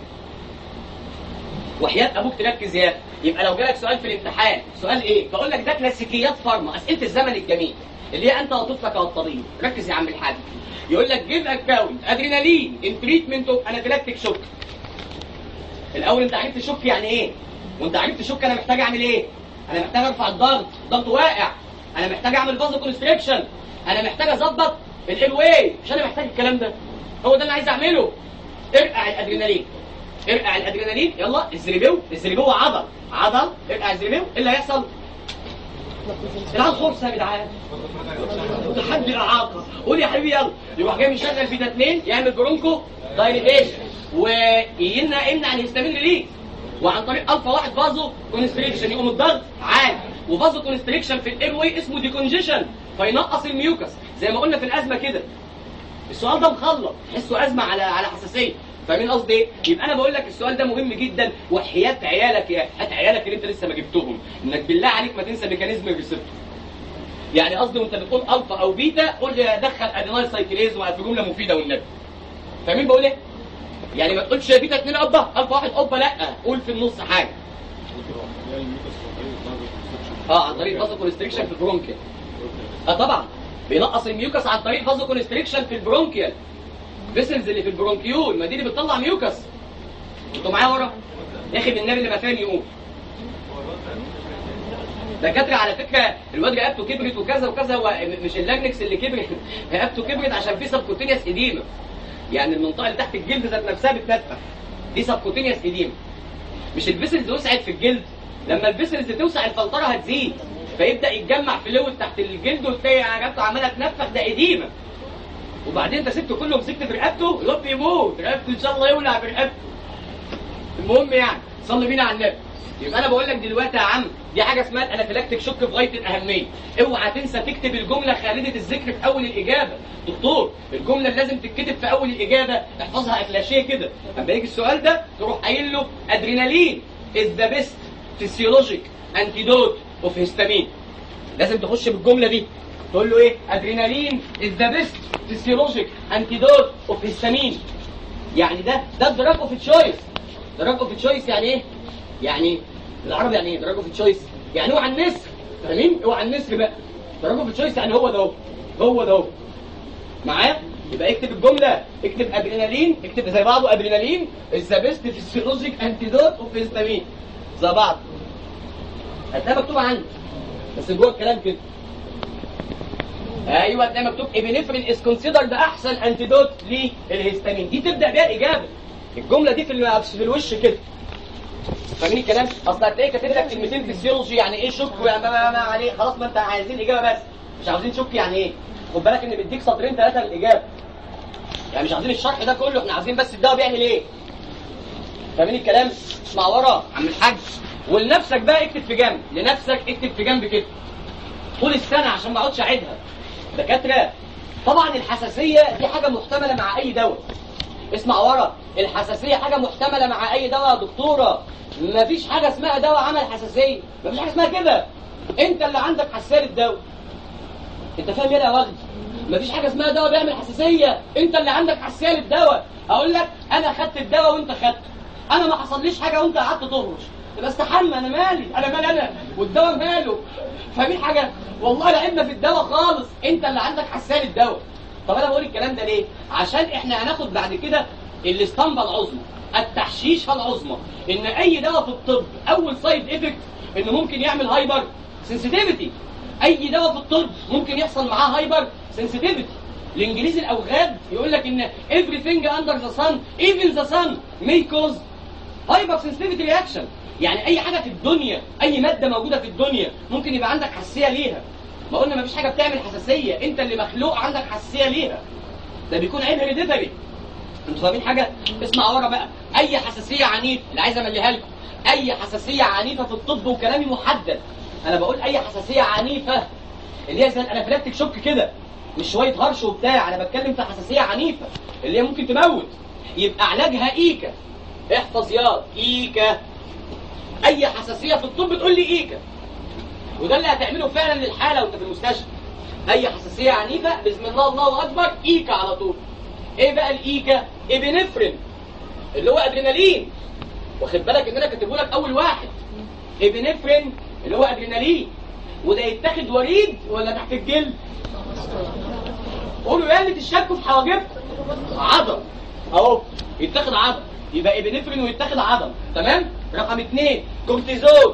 وحياه ابوك تركز يا، يبقى لو جالك سؤال في الامتحان، سؤال ايه؟ بقول لك ده كلاسيكيات فارما، اسئله الزمن الجميل اللي هي انت وطفلك والطبيب. ركز يا عم الحاج. يقول لك جيب اكاونت ادرينالين ان تريتمنت اوف انافيلاكتيك شوك. الاول انت عرفت شوك يعني ايه؟ وانت عرفت شوك انا محتاج اعمل ايه؟ انا محتاج ارفع الضغط، الضغط واقع، انا محتاج اعمل فازو كونستريكشن، انا محتاج اظبط الاير واي، مش انا محتاج الكلام ده. هو ده اللي عايز اعمله. ارقع الادرينالين، ارقع الادرينالين، يلا الزريبيو، الزريبيو عضل، عضل، ارقع الزريبيو، ايه اللي هيحصل؟ العضل فرصه يا جدعان، تحدي الاعاقه. قول يا حبيبي يلا. يروح جاي مشغل بيتا 2 يعمل برونكو دايليتيشن ويمنع الهستامين ريليز، وعن طريق الفا 1 فازو كونستريكشن يقوم الضغط عالي، وفازو كونستريكشن في الاير واي اسمه ديكونجيشن فينقص الميوكس زي ما قلنا في الازمه كده. السؤال ده مخلط، تحسه ازمه على حساسيه. فاهمين قصدي ايه؟ يبقى انا بقول لك السؤال ده مهم جدا، وحياه عيالك يا حياه عيالك اللي انت لسه ما جبتهم، انك بالله عليك ما تنسى ميكانيزم الريسبتور. يعني قصدي وانت بتقول الفا او بيتا قول لي ادخل ادينايل سايكليز في جمله مفيده والنبي. فاهمين بقول ايه؟ يعني ما تقولش بيتا 2 ابا الفا 1 ابا، لا قول في النص حاجه. عن طريق فازو كونستريكشن في البرونكيال. طبعا بينقص الميوكس عن طريق فازو كونستريكشن في البرونكيال. فيسلز اللي في البرونكيول ما دي اللي بتطلع ميوكس. انتوا معايا ورا؟ يا اخي بالنبي اللي ما فاهم يقول. دكاتره على فكره الواد رقبته كبرت وكذا وكذا، هو مش اللانكس اللي كبرت، رقبته كبرت عشان في سبكوتينيوس اديمه. يعني المنطقه اللي تحت الجلد ذات نفسها بتنفخ. دي سبكوتينيوس اديمه. مش الفيسلز وسعت في الجلد، لما الفيسلز توسع الفلتره هتزيد، فيبدا يتجمع فلويد تحت الجلد وتلاقي رقبته عماله تنفخ، ده اديمه. وبعدين انت سبته كله مسكت في رقبته، الواد بيموت، رقبته ان شاء الله يولع في رقبته. المهم يعني صلي بينا على النبي. يبقى انا بقول لك دلوقتي يا عم دي حاجه اسمها الانافيلاكتيك شوك في غايه الاهميه. اوعى تنسى تكتب الجمله خالده الذكر في اول الاجابه. دكتور الجمله اللي لازم تتكتب في اول الاجابه احفظها اكلاشيه كده، اما يجي السؤال ده تروح قايل له ادرينالين از ذا بيست فيسيولوجيك انتيدوت اوف هيستامين. لازم تخش بالجمله دي تقول له ايه؟ ادرينالين از ذا بيست فيسيولوجيك انتيدوت اوف هيستامين. يعني ده الدراج اوف تشويس. دراج اوف تشويس يعني ايه؟ يعني بالعربي يعني ايه دراج اوف تشويس؟ يعني اوعى النسر، فاهمين؟ اوعى النسر بقى. دراج اوف تشويس يعني هو ده اهو، هو ده اهو. معايا؟ يبقى اكتب الجمله، اكتب ادرينالين، اكتب زي بعضه ادرينالين از ذا بيست فيسيولوجيك انتيدوت اوف هيستامين. زي بعض. هتلاقيها مكتوبه عندي. بس جوه الكلام كده. ايوه هتلاقي مكتوب ابنفرين از كونسيدرد احسن انتيدوت للهيستامين. دي تبدا بيها الاجابه. الجمله دي في الوش كده. فاهمين الكلام؟ اصل هتلاقي كاتب لك كلمتين فيسيولوجي يعني ايه شك ويعني ما عليه، خلاص ما انت عايزين الاجابه بس، مش عاوزين شك يعني ايه؟ خد بالك ان بيديك سطرين ثلاثه للاجابه. يعني مش عاوزين الشرح ده كله، احنا عاوزين بس الدواء بيعمل ايه؟ فاهمين الكلام؟ اسمع ورا عم الحاج. ولنفسك بقى اكتب في جنب، لنفسك اكتب في جنب كده. طول السنه عشان ما اقعدش اعيدها. دكاتره طبعا الحساسيه دي حاجه محتمله مع اي دواء. اسمع ورا، الحساسيه حاجه محتمله مع اي دواء يا دكتوره. مفيش حاجه اسمها دواء عمل حساسيه، مفيش حاجه اسمها كده. انت اللي عندك حساسيه للدواء. انت فاهم يا وغد؟ مفيش حاجه اسمها دواء بيعمل حساسيه، انت اللي عندك حساسيه للدواء. اقول لك انا خدت الدواء وانت خدته، انا ما حصليش حاجه وانت قعدت تهرش، يبقى استحمى. انا مالي، انا والدواء ماله. فاهمين حاجه؟ والله لعبنا في الدواء خالص، انت اللي عندك حساسيه للدواء. طب انا بقول الكلام ده ليه؟ عشان احنا هناخد بعد كده الاسطمبه العظمى، التحشيشه العظمى، ان اي دواء في الطب اول سايد افكت انه ممكن يعمل هايبر سنسيتيفيتي. اي دواء في الطب ممكن يحصل معاه هايبر سنسيتيفيتي. الانجليزي الاوغاد يقول لك ان everything under the sun even the sun may cause hyper sensitivity reaction. يعني اي حاجه في الدنيا، اي ماده موجوده في الدنيا ممكن يبقى عندك حساسيه ليها. ما قلنا مفيش حاجه بتعمل حساسيه، انت اللي مخلوق عندك حساسيه ليها. ده بيكون عيب هيريديتري. انتوا فاهمين حاجه؟ اسمع ورا بقى. اي حساسيه عنيفه اللي عايز امليها لكم، اي حساسيه عنيفه في الطب وكلامي محدد. انا بقول اي حساسيه عنيفه اللي هي زي الانافيلاكتيك شوك كده، مش شويه هرش وبتاع. انا بتكلم في حساسيه عنيفه اللي هي ممكن تموت، يبقى علاجها ايكا. احفظ ياض ايكا. اي حساسيه في الطب تقول لي ايكا، وده اللي هتعمله فعلا للحاله وانت في المستشفى. اي حساسيه عنيفه بسم الله الله اكبر ايكا على طول. ايه بقى الايكا؟ ابنفرين اللي هو ادرينالين. واخد بالك ان انا كاتبه لك اول واحد. ابنفرين اللي هو ادرينالين، وده يتاخد وريد ولا تحت الجلد؟ قولوا يا اللي تشكوا في حواجبكم. عضل اهو، يتاخد عضل، يبقى ابنفرين ويتاخد عضل. تمام؟ رقم 2 كورتيزون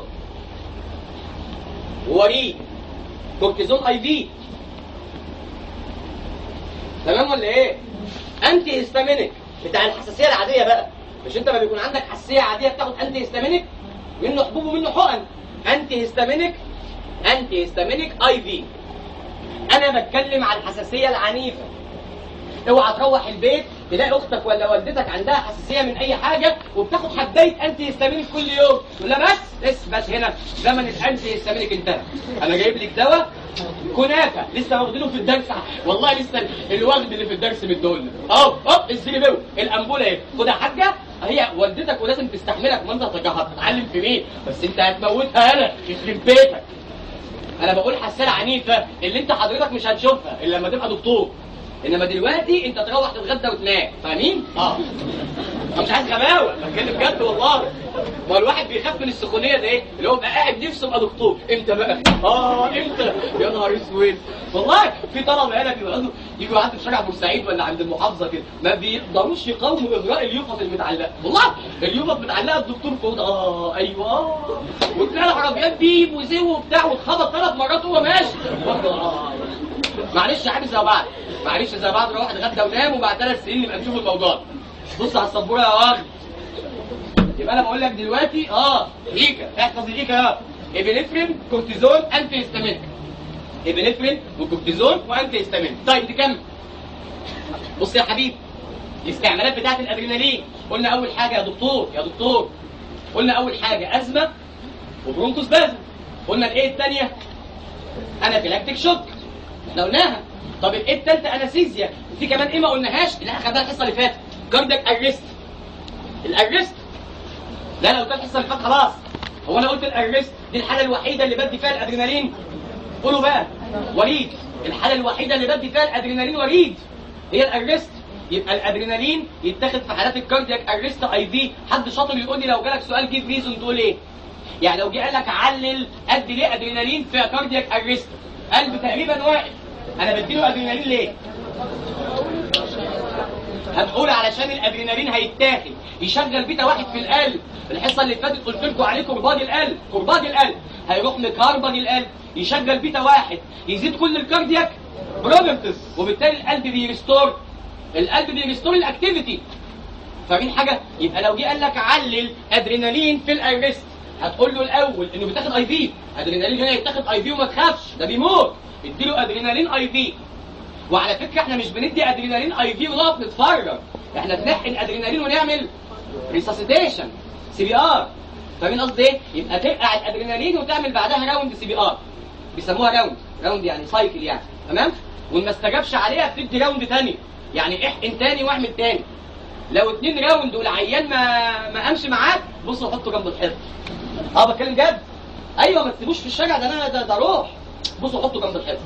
ووريد. كورتيزون اي في. تمام ولا ايه؟ انتي هيستامينيك بتاع الحساسيه العاديه بقى. مش انت ما بيكون عندك حساسيه عاديه بتاخد انتي هيستامينيك؟ منه حبوب ومنه حقن. انتي هيستامينيك، انتي هيستامينيك اي في. انا بتكلم عن الحساسيه العنيفه. اوعى تروح البيت تلاقي اختك ولا والدتك عندها حساسيه من اي حاجه وبتاخد حبايه انتي هيستامينيك كل يوم، تقول لها بس هنا زمن الانتي هيستامينيك انتهى. انا جايب لك دواء كنافه لسه واخدينه في الدرس، والله لسه الوغد اللي في الدرس مديهولنا اهو الزريباوي الامبوله اهي. خدها يا حاجه، هي والدتك ولازم تستحملك، ما انت هتتعلم في مين؟ بس انت هتموتها انا يخرب بيتك. انا بقول حساسيه عنيفه اللي انت حضرتك مش هتشوفها الا لما تبقى دكتور. انما دلوقتي انت تروح تتغدى وتنام، فاهمين؟ انا مش عايز غباوه، بتكلم بجد والله. ما هو الواحد بيخاف من السخونيه ده ايه؟ اللي هو بقى قاعد نفسه يبقى دكتور، امتى بقى؟ امتى؟ يا نهار اسود. والله في طلبه هنا بيقعدوا يجوا عند شارع بورسعيد ولا عند المحافظه كده، ما بيقدروش يقاوموا اغراء اليوفط المتعلقه، والله اليوفط متعلقه الدكتور فوق. ايوه، وتلاقي العربيات بيب وزو وبتاع واتخبط 3 مرات وهو ماشي. معلش يا حبيبي زي بعض، معلش زي بعض، نروح نتغدى وننام وبعد 3 سنين نبقى نشوف الموضوع. بص على السبوره يا واخد. يبقى انا بقول لك دلوقتي ريكا، احفظ ريكا ابنفرين، كورتيزون، انتي هيستامين. ابنفرين وكورتيزون وانتي هيستامين. طيب نكمل. بص يا حبيبي، الاستعمالات بتاعت الادرينالين قلنا اول حاجه يا دكتور قلنا اول حاجه ازمه وبرونكوس بازم. قلنا الايه الثانيه؟ انافيلاكتيك شوك، احنا قلناها. طب الايه الثالثه؟ انستيزيا. في كمان ايه ما قلناهاش اللي احنا خدناها الحصه اللي فاتت؟ كاردياك ارست. الارست لا، انا قلت الحصه اللي فاتت خلاص. هو انا قلت الارست دي الحاله الوحيده اللي بدي فيها الادرينالين؟ قولوا بقى. وريد. الحاله الوحيده اللي بدي فيها الادرينالين وريد هي الارست. يبقى الادرينالين يتاخد في حالات الكاردياك ارست اي في. حد شاطر يقول لي لو جالك سؤال جيب ريزون تقول ايه؟ يعني لو جه قال لك علل قد ليه ادرينالين في كاردياك ارست، قلب تقريبا واقف، انا بديله ادرينالين ليه؟ هتقول علشان الادرينالين هيتاخد يشغل بيتا واحد في القلب. الحصه اللي فاتت قلت لكم عليه كرباج القلب، هيروح مكربج القلب يشغل بيتا واحد يزيد كل الكاردياك بروبرتيز، وبالتالي القلب بيريستور الاكتيفيتي. فاهمين حاجه؟ يبقى لو جه قال لك علل ادرينالين في الارست، هتقول له الاول انه بيتاخد اي في. ادرينالين هنا يتاخد اي في وما تخافش، ده بيموت، اديله ادرينالين اي في. وعلى فكره احنا مش بندي ادرينالين اي في ونقف نتفرج، احنا بنحقن ادرينالين ونعمل ريساسيتيشن سي بي ار. فاهمين قصدي ايه؟ يبقى ترقع الادرينالين وتعمل بعدها راوند سي بي ار، بيسموها راوند يعني سايكل يعني، تمام؟ وما استجابش عليها بتدي راوند ثاني، يعني احقن ثاني واعمل ثاني. لو 2 راوند والعيان ما قامش معاك، بصوا حطه جنب الحيط. بتكلم جد. ايوه، ما تسيبوش في الشارع، ده روح. بصوا حطه جنب الحيط.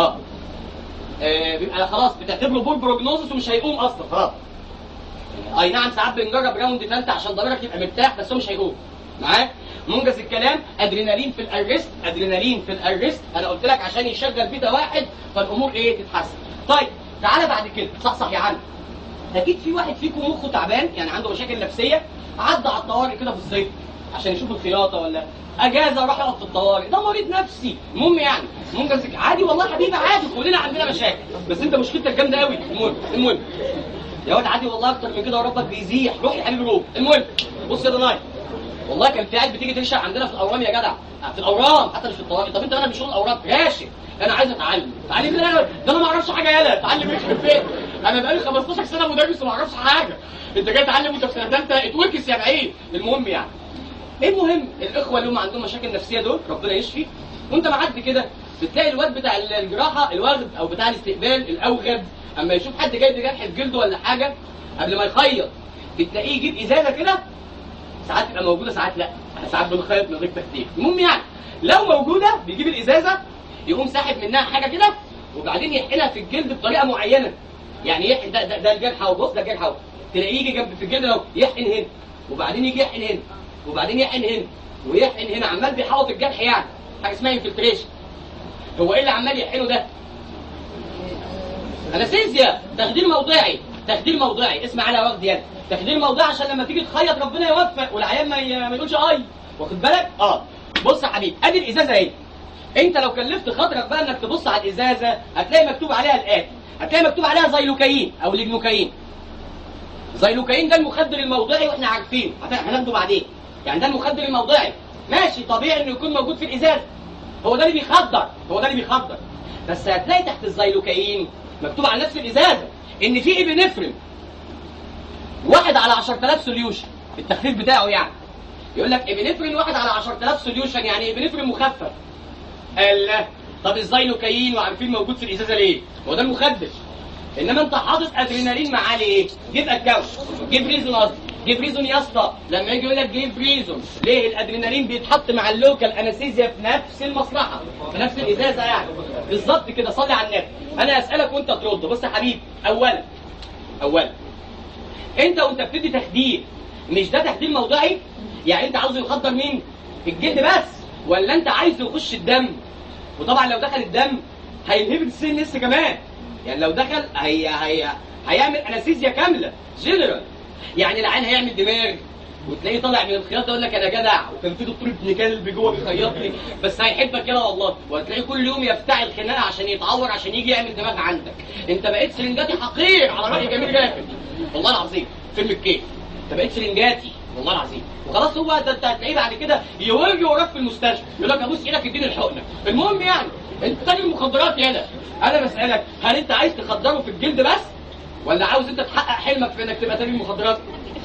بيبقى خلاص بتعتبره بول بروجنوزس ومش هيقوم اصلا خلاص. اي نعم، ساعات بنجرب راوند ثالثه عشان ضميرك يبقى مرتاح، بس هو مش هيقوم معاك. منجز الكلام، ادرينالين في الارست انا قلت لك عشان يشغل بيتا واحد فالامور تتحسن. طيب تعالى بعد كده صح يا عم. اكيد في واحد فيكم مخه تعبان، يعني عنده مشاكل نفسيه، عدى على الطوارئ كده في الصيف عشان يشوف الخياطه ولا اجازه راح يقف في الطوارئ، ده مريض نفسي. المهم يعني منجز عادي والله حبيبي، عادي، كلنا عندنا مشاكل، بس انت مشكلتك جامده قوي. المهم يا واد عادي والله، اكتر من كده وربك بيزيح. روح يا حبيبي روح. المهم بص يا ضناي، والله كان في عيال بتيجي تنشأ عندنا في الاورام يا جدع، في الاورام حتى مش في الطوارئ. طب انت انا مش شغل الاورام راشق، انا عايز اتعلم ده انا ما اعرفش حاجه. يالا اتعلم ايه فين؟ انا بقالي 15 سنه مدرس وما اعرفش حاجه. انت جاي تعلم وانت في سنه ثالثه؟ اتوكس يا بعيد. المهم يعني المهم الاخوه اللي هم عندهم مشاكل نفسيه دول ربنا يشفي، وانت معدي كده بتلاقي الواد بتاع الجراحه الواغد او بتاع الاستقبال الاوغد، اما يشوف حد جاي بجرح في جلده ولا حاجه قبل ما يخيط بتلاقيه يجيب ازازه كده، ساعات تبقى موجوده ساعات لا، ساعات بنخيط من غير تخدير. المهم يعني لو موجوده بيجيب الازازه يقوم ساحب منها حاجه كده وبعدين يحقنها في الجلد بطريقه معينه. يعني يحقن ده الجرح اهو، بص ده الجرح اهو، تلاقيه يجي جنب في الجلد اهو يحقن هنا وبعدين يجي يحقن هنا وبعدين يحقن هنا ويحقن هنا، عمال بيحوط الجرح يعني، حاجه اسمها انفلتريشن. هو ايه اللي عمال يحقنه ده؟ انستيزيا، تخدير موضعي. اسمع على واخد يد، تخدير موضعي عشان لما تيجي تخيط ربنا يوفق والعيان ما يقولش واخد بالك؟ بص يا حبيبي، ادي الازازه اهي. انت لو كلفت خاطرك بقى انك تبص على الازازه هتلاقي مكتوب عليها الاتي، هتلاقي مكتوب عليها زيلوكاين او ليجنوكاين. زيلوكاين ده المخدر الموضعي واحنا عارفينه، هناخده بعدين. يعني ده المخدر الموضعي ماشي، طبيعي انه يكون موجود في الازازه، هو ده اللي بيخدر. بس هتلاقي تحت الزيلوكاين مكتوب على نفس الازازه ان في ابنفرين 1 على 10,000 سوليوشن، التخفيف بتاعه يعني يقول لك ابنفرين 1 على 10,000 سوليوشن، يعني ابنفرين مخفف. الله، طب الزيلوكاين وعارفين موجود في الازازه ليه؟ هو ده المخدر. انما انت حاطط ادرينالين معاه ليه؟ جيب اكونت، جيب ريزون قصدي. جيب ريزون يا اسطى، لما يجي يقول لك جيب ريزون ليه الادرينالين بيتحط مع اللوكال انستيزيا في نفس المصلحه، في نفس الازازه يعني بالظبط كده. صلي على النبي. انا اسالك وانت ترد. بص يا حبيبي، اولا انت وانت بتدي تخدير، مش ده تخدير موضعي؟ يعني انت عاوزه يخدر مين؟ الجلد بس، ولا انت عايزه يخش الدم؟ وطبعا لو دخل الدم هينهبط السي ان اس كمان، يعني لو دخل هيعمل انستيزيا كامله جنرال. يعني العين هيعمل دماغ وتلاقيه طالع من الخياطه يقول لك انا جدع، وكان في دكتور ابن كلب جوه بيخيطني، بس هيحبك كده والله، وهتلاقيه كل يوم يفتعل خناقه عشان يتعور عشان يجي يعمل دماغ عندك. انت بقيت سرنجاتي حقير على راي جميل جاكر والله العظيم، فيلم الكيف. انت بقيت سرنجاتي والله العظيم، وخلاص هو ده انت هتلاقيه بعد كده يوري وراك في المستشفى يقول لك ابوس ايدك اديني الحقنه. المهم يعني انت تاجر المخدرات يالا. انا بسالك، هل انت عايز تخدره في الجلد بس، ولا عاوز انت تحقق حلمك في انك تبقى تاجر مخدرات؟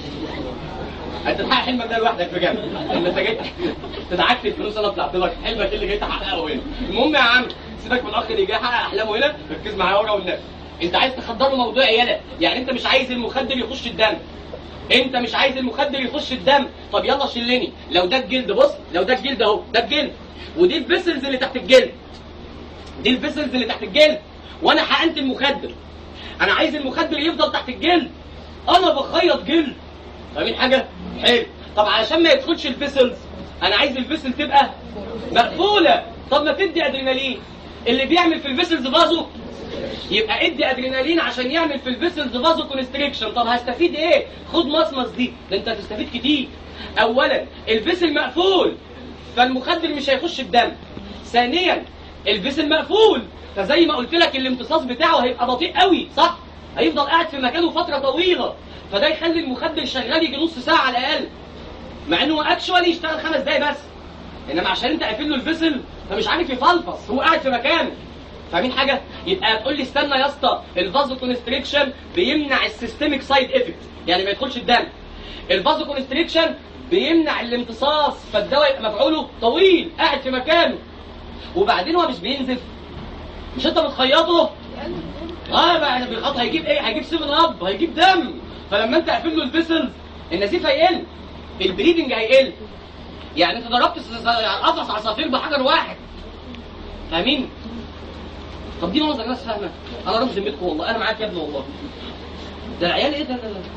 انت تحقق حلمك ده لوحدك بجد، ان انت جاي تدعكت الفلوس انا طلعت لك، حلمك ايه اللي جاي تحققه هنا؟ المهم يا عم سيبك من الاخ اللي جاي يحقق احلامه هنا، ركز معايا ورا والنبي. انت عايز تخدره موضوعي يالا، يعني انت مش عايز المخدر يخش الدم. انت مش عايز المخدر يخش الدم، طب يلا شلني. لو ده الجلد، بص لو ده الجلد اهو، ده الجلد ودي الفيسلز اللي تحت الجلد، دي الفيسلز اللي تحت الجلد، وانا حقنت المخدر. انا عايز المخدر يفضل تحت الجلد، انا بخيط جلد، فاهمين حاجه؟ حلو. طب علشان ما يدخلش الفيسلز انا عايز الفيسل تبقى مقفوله. طب ما تدي ادرينالين اللي بيعمل في الفيسلز فازو، يبقى ادي ادرينالين عشان يعمل في الفيسلز فازو كونستريكشن. طب هستفيد ايه؟ خد مصمص دي، ده انت هتستفيد كتير. اولا الفيسل مقفول فالمخدر مش هيخش الدم. ثانيا الفيسل مقفول فزي ما قلت لك الامتصاص بتاعه هيبقى بطيء قوي، صح؟ هيفضل قاعد في مكانه فتره طويله، فده يخلي المخدر شغال يجي نص ساعه على الاقل، مع انه اكشوالي يشتغل 5 دقايق بس. انما عشان انت قافل له الفيسل فمش عارف يفلفص، هو قاعد في مكانه. فاهمين حاجه؟ يبقى هتقول لي استنى يا اسطى، الفازو كونستريكشن بيمنع السيستميك سايد افكت، يعني ما يدخلش الدم. الفازو كونستريكشن بيمنع الامتصاص، فالدواء يبقى مفعوله طويل قاعد في مكانه. وبعدين هو مش بينزف، مش انت بتخيطه؟ بقى بالخط هيجيب ايه؟ هيجيب 7 اب، هيجيب دم. فلما انت قافل له الفيسلز النزيف هيقل، البليدنج هيقل. يعني انت ضربت قفص عصافير بحجر واحد. فاهمين؟ طب دي منظر ناس فاهمه؟ انا رمز ذمتكم والله، انا معاك يا ابني والله. ده العيال ايه ده؟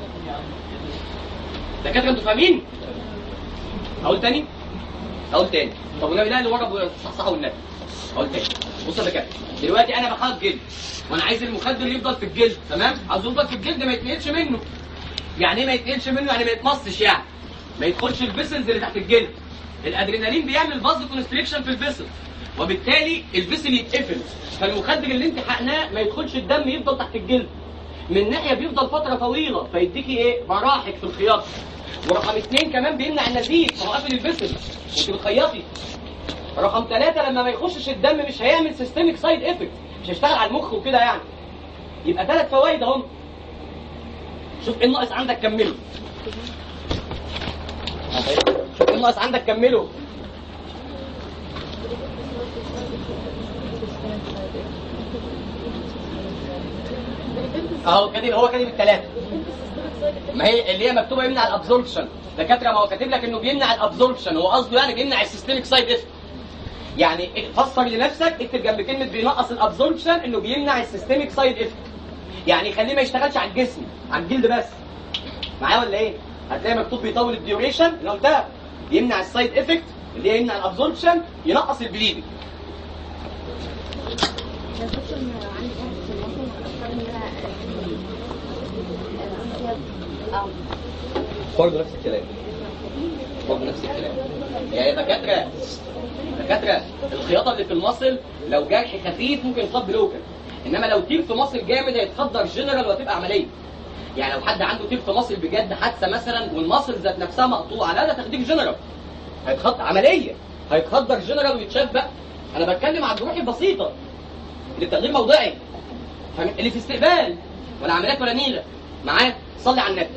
دكاتره انتوا فاهمين؟ اقول تاني؟ طب والنبي لا اللي ورا صحصحوا والنبي. اقول تاني. بص يا دكاتره، دلوقتي انا بخيط جلد وانا عايز المخدر يفضل في الجلد، تمام؟ عاوز يفضل في الجلد ما يتنقلش منه. يعني ايه ما يتنقلش منه؟ يعني ما يتمصش، يعني ما يدخلش الفيسلز اللي تحت الجلد. الادرينالين بيعمل فازو كونستريكشن في الفيسل، وبالتالي الفيسل يتقفل، فالمخدر اللي انت حقناه ما يدخلش الدم، يفضل تحت الجلد. من ناحيه بيفضل فتره طويله فيديكي ايه؟ مراحك في الخياطه. ورقم 2 كمان بيمنع النزيف، هو قافل الفيسل وانت بتخيطي. رقم 3 لما ما يخشش الدم مش هيعمل سيستميك سايد افكت، مش هيشتغل على المخ وكده يعني. يبقى 3 فوائد اهم. شوف ايه الناقص عندك كمله. شوف ايه الناقص عندك كمله. اهو كاتب، هو كاتب ال3. ما هي اللي هي مكتوبه يمنع الابزوربشن. دكاتره ما هو كاتب لك انه بيمنع الابزوربشن، هو قصده يعني بيمنع السيستميك سايد افكت. يعني فسر لنفسك، اكتب جنب كلمه بينقص الابزوربشن انه بيمنع السيستميك سايد افكت، يعني يخليه ما يشتغلش على الجسم، على الجلد بس. معايا ولا ايه؟ هتلاقي مكتوب بيطول الديوريشن اللي قلتها، يمنع السايد افكت اللي هي يمنع الابزوربشن، ينقص البليدنج. برضه نفس الكلام، يعني دكاتره الخياطه اللي في المصل لو جرح خفيف ممكن يصاب بلوكال، انما لو تير في مصل جامد هيتخدر جنرال وهتبقى عمليه. يعني لو حد عنده تير في مصل بجد، حادثه مثلا والمصل ذات نفسها مقطوعه، لا ده تخدير جنرال، هيتخدر عمليه، هيتخدر جنرال ويتشاف بقى. انا بتكلم عن الجروح البسيطه اللي بتخدير موضعي، اللي في استقبال ولا عمليات ولا نيله. معايا؟ صلي على النبي.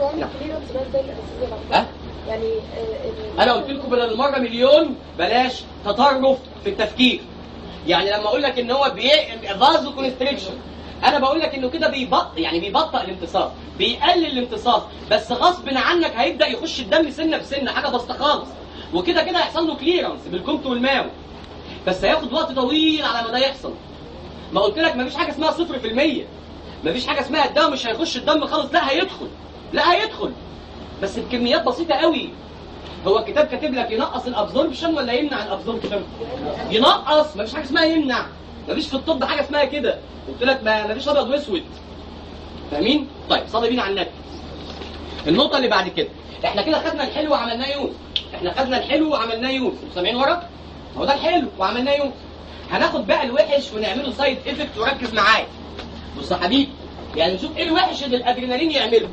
يعني
انا قلت لكم بدل المره مليون بلاش تطرف في التفكير. يعني لما اقول لك ان هو فازو كونستريكشن انا بقول لك انه كده بيبطئ الامتصاص، بيقلل الامتصاص، بس غصب عنك هيبدا يخش الدم سنه بسنه، حاجه بسيطه خالص، وكده كده هيحصل له كليرنس بالكونت والماو، بس هياخد وقت طويل على ما ده يحصل. ما قلت لك مفيش حاجه اسمها 0%، مفيش حاجه اسمها الدم مش هيخش الدم خالص، لا هيدخل، لا هيدخل، بس بكميات بسيطه قوي. هو الكتاب كاتب لك ينقص الابزوربشن ولا يمنع الابزوربشن؟ ينقص، مفيش حاجه اسمها يمنع، مفيش في الطب حاجه اسمها كده، قلت لك مفيش ابيض واسود. فاهمين؟ طيب صلي بينا على النبي. النقطه اللي بعد كده، احنا كده خدنا الحلو وعملناه يوز، احنا خدنا الحلو وعملناه يوز، انتوا سامعين ورا؟ هو ده الحلو وعملناه يوز. هناخد بقى الوحش ونعمله سايد افكت، وركز معايا. بص يا حبيبي، يعني نشوف ايه الوحش اللي الادرينالين يعمله.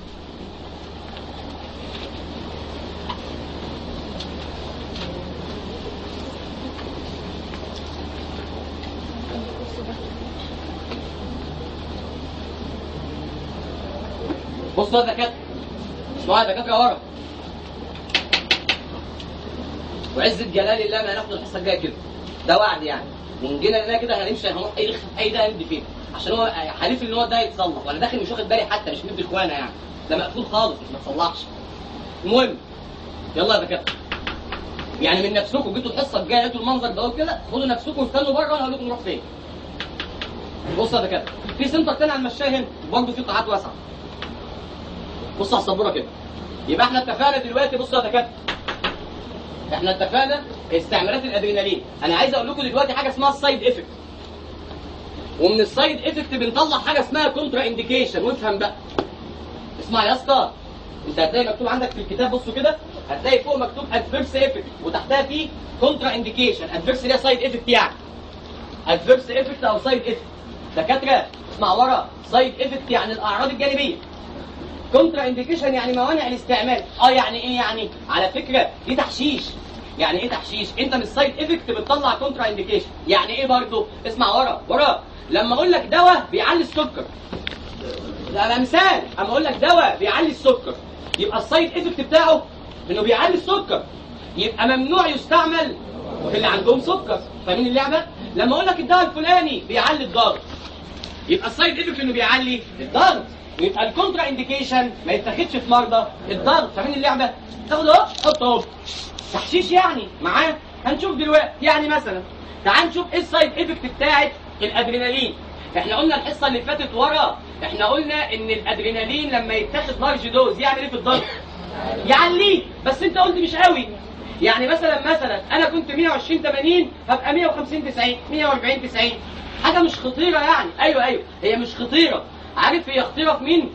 بصوا يا دكاتره، اسمعوا يا دكاتره ورا، وعزة جلال الله ما هناخد الحصه الجايه كده، ده وعد يعني، وان جينا لنا كده هنمشي، هنروح اي ده هندي فين، عشان هو حليف ان هو ده يتصلح، وانا داخل مش واخد بالي حتى، مش مدي اخوانا يعني، ده مقفول خالص مش متصلحش. المهم يلا يا دكاتره، يعني من نفسكم جيتوا الحصه الجايه لقيتوا المنظر ده كده، خدوا نفسكم واستنوا بره وانا هقول لكم نروح فين. بصوا يا دكاتره، في سنتر تاني على المشايه هنا، برضه في قاعات واسعه. بصوا على السبوره كده. يبقى احنا اتفقنا دلوقتي، بصوا يا دكاتره، احنا اتفقنا استعمالات الادرينالين. انا عايز اقول لكم دلوقتي حاجه اسمها السايد افكت، ومن السايد افكت بنطلع حاجه اسمها كونترا انديكيشن. وافهم بقى، اسمع يا اسطى، انت هتلاقي مكتوب عندك في الكتاب، بصوا كده، هتلاقي فوق مكتوب ادفيرس افكت وتحتها في كونترا انديكيشن. ادفيرس ليها سايد افكت، يعني ادفيرس افكت او سايد افكت. دكاتره اسمع ورا، سايد افكت يعني الاعراض الجانبيه، كونترا انديكيشن يعني موانع الاستعمال. يعني ايه؟ يعني على فكره دي تحشيش. يعني ايه تحشيش؟ انت من السايد افكت بتطلع كونترا انديكيشن. يعني ايه برضه؟ اسمع ورا، لما اقول لك دواء بيعلي السكر، ده مثال، اما اقول لك دواء بيعلي السكر، يبقى السايد افكت بتاعه انه بيعلي السكر، يبقى ممنوع يستعمل في اللي عندهم سكر. فاهمين اللعبه؟ لما اقول لك الدواء الفلاني بيعلي الضغط، يبقى السايد افكت انه بيعلي الضغط، يبقى الكونترا انديكيشن ما يتاخدش في مرضى الضغط. فاهمين اللعبه؟ تاخد اهو حط اهو، تحشيش يعني معاه. هنشوف دلوقتي، يعني مثلا تعال نشوف ايه السايد افكت بتاعت الادرينالين. احنا قلنا الحصه اللي فاتت ورا، احنا قلنا ان الادرينالين لما يتاخد لارج دوز يعمل ايه في الضغط؟ يعليه، بس انت قلت مش قوي. يعني مثلا انا كنت 120 80 هبقى 150 90 140 90، حاجه مش خطيره يعني. ايوه هي مش خطيره. عارف هي خطيره في مين؟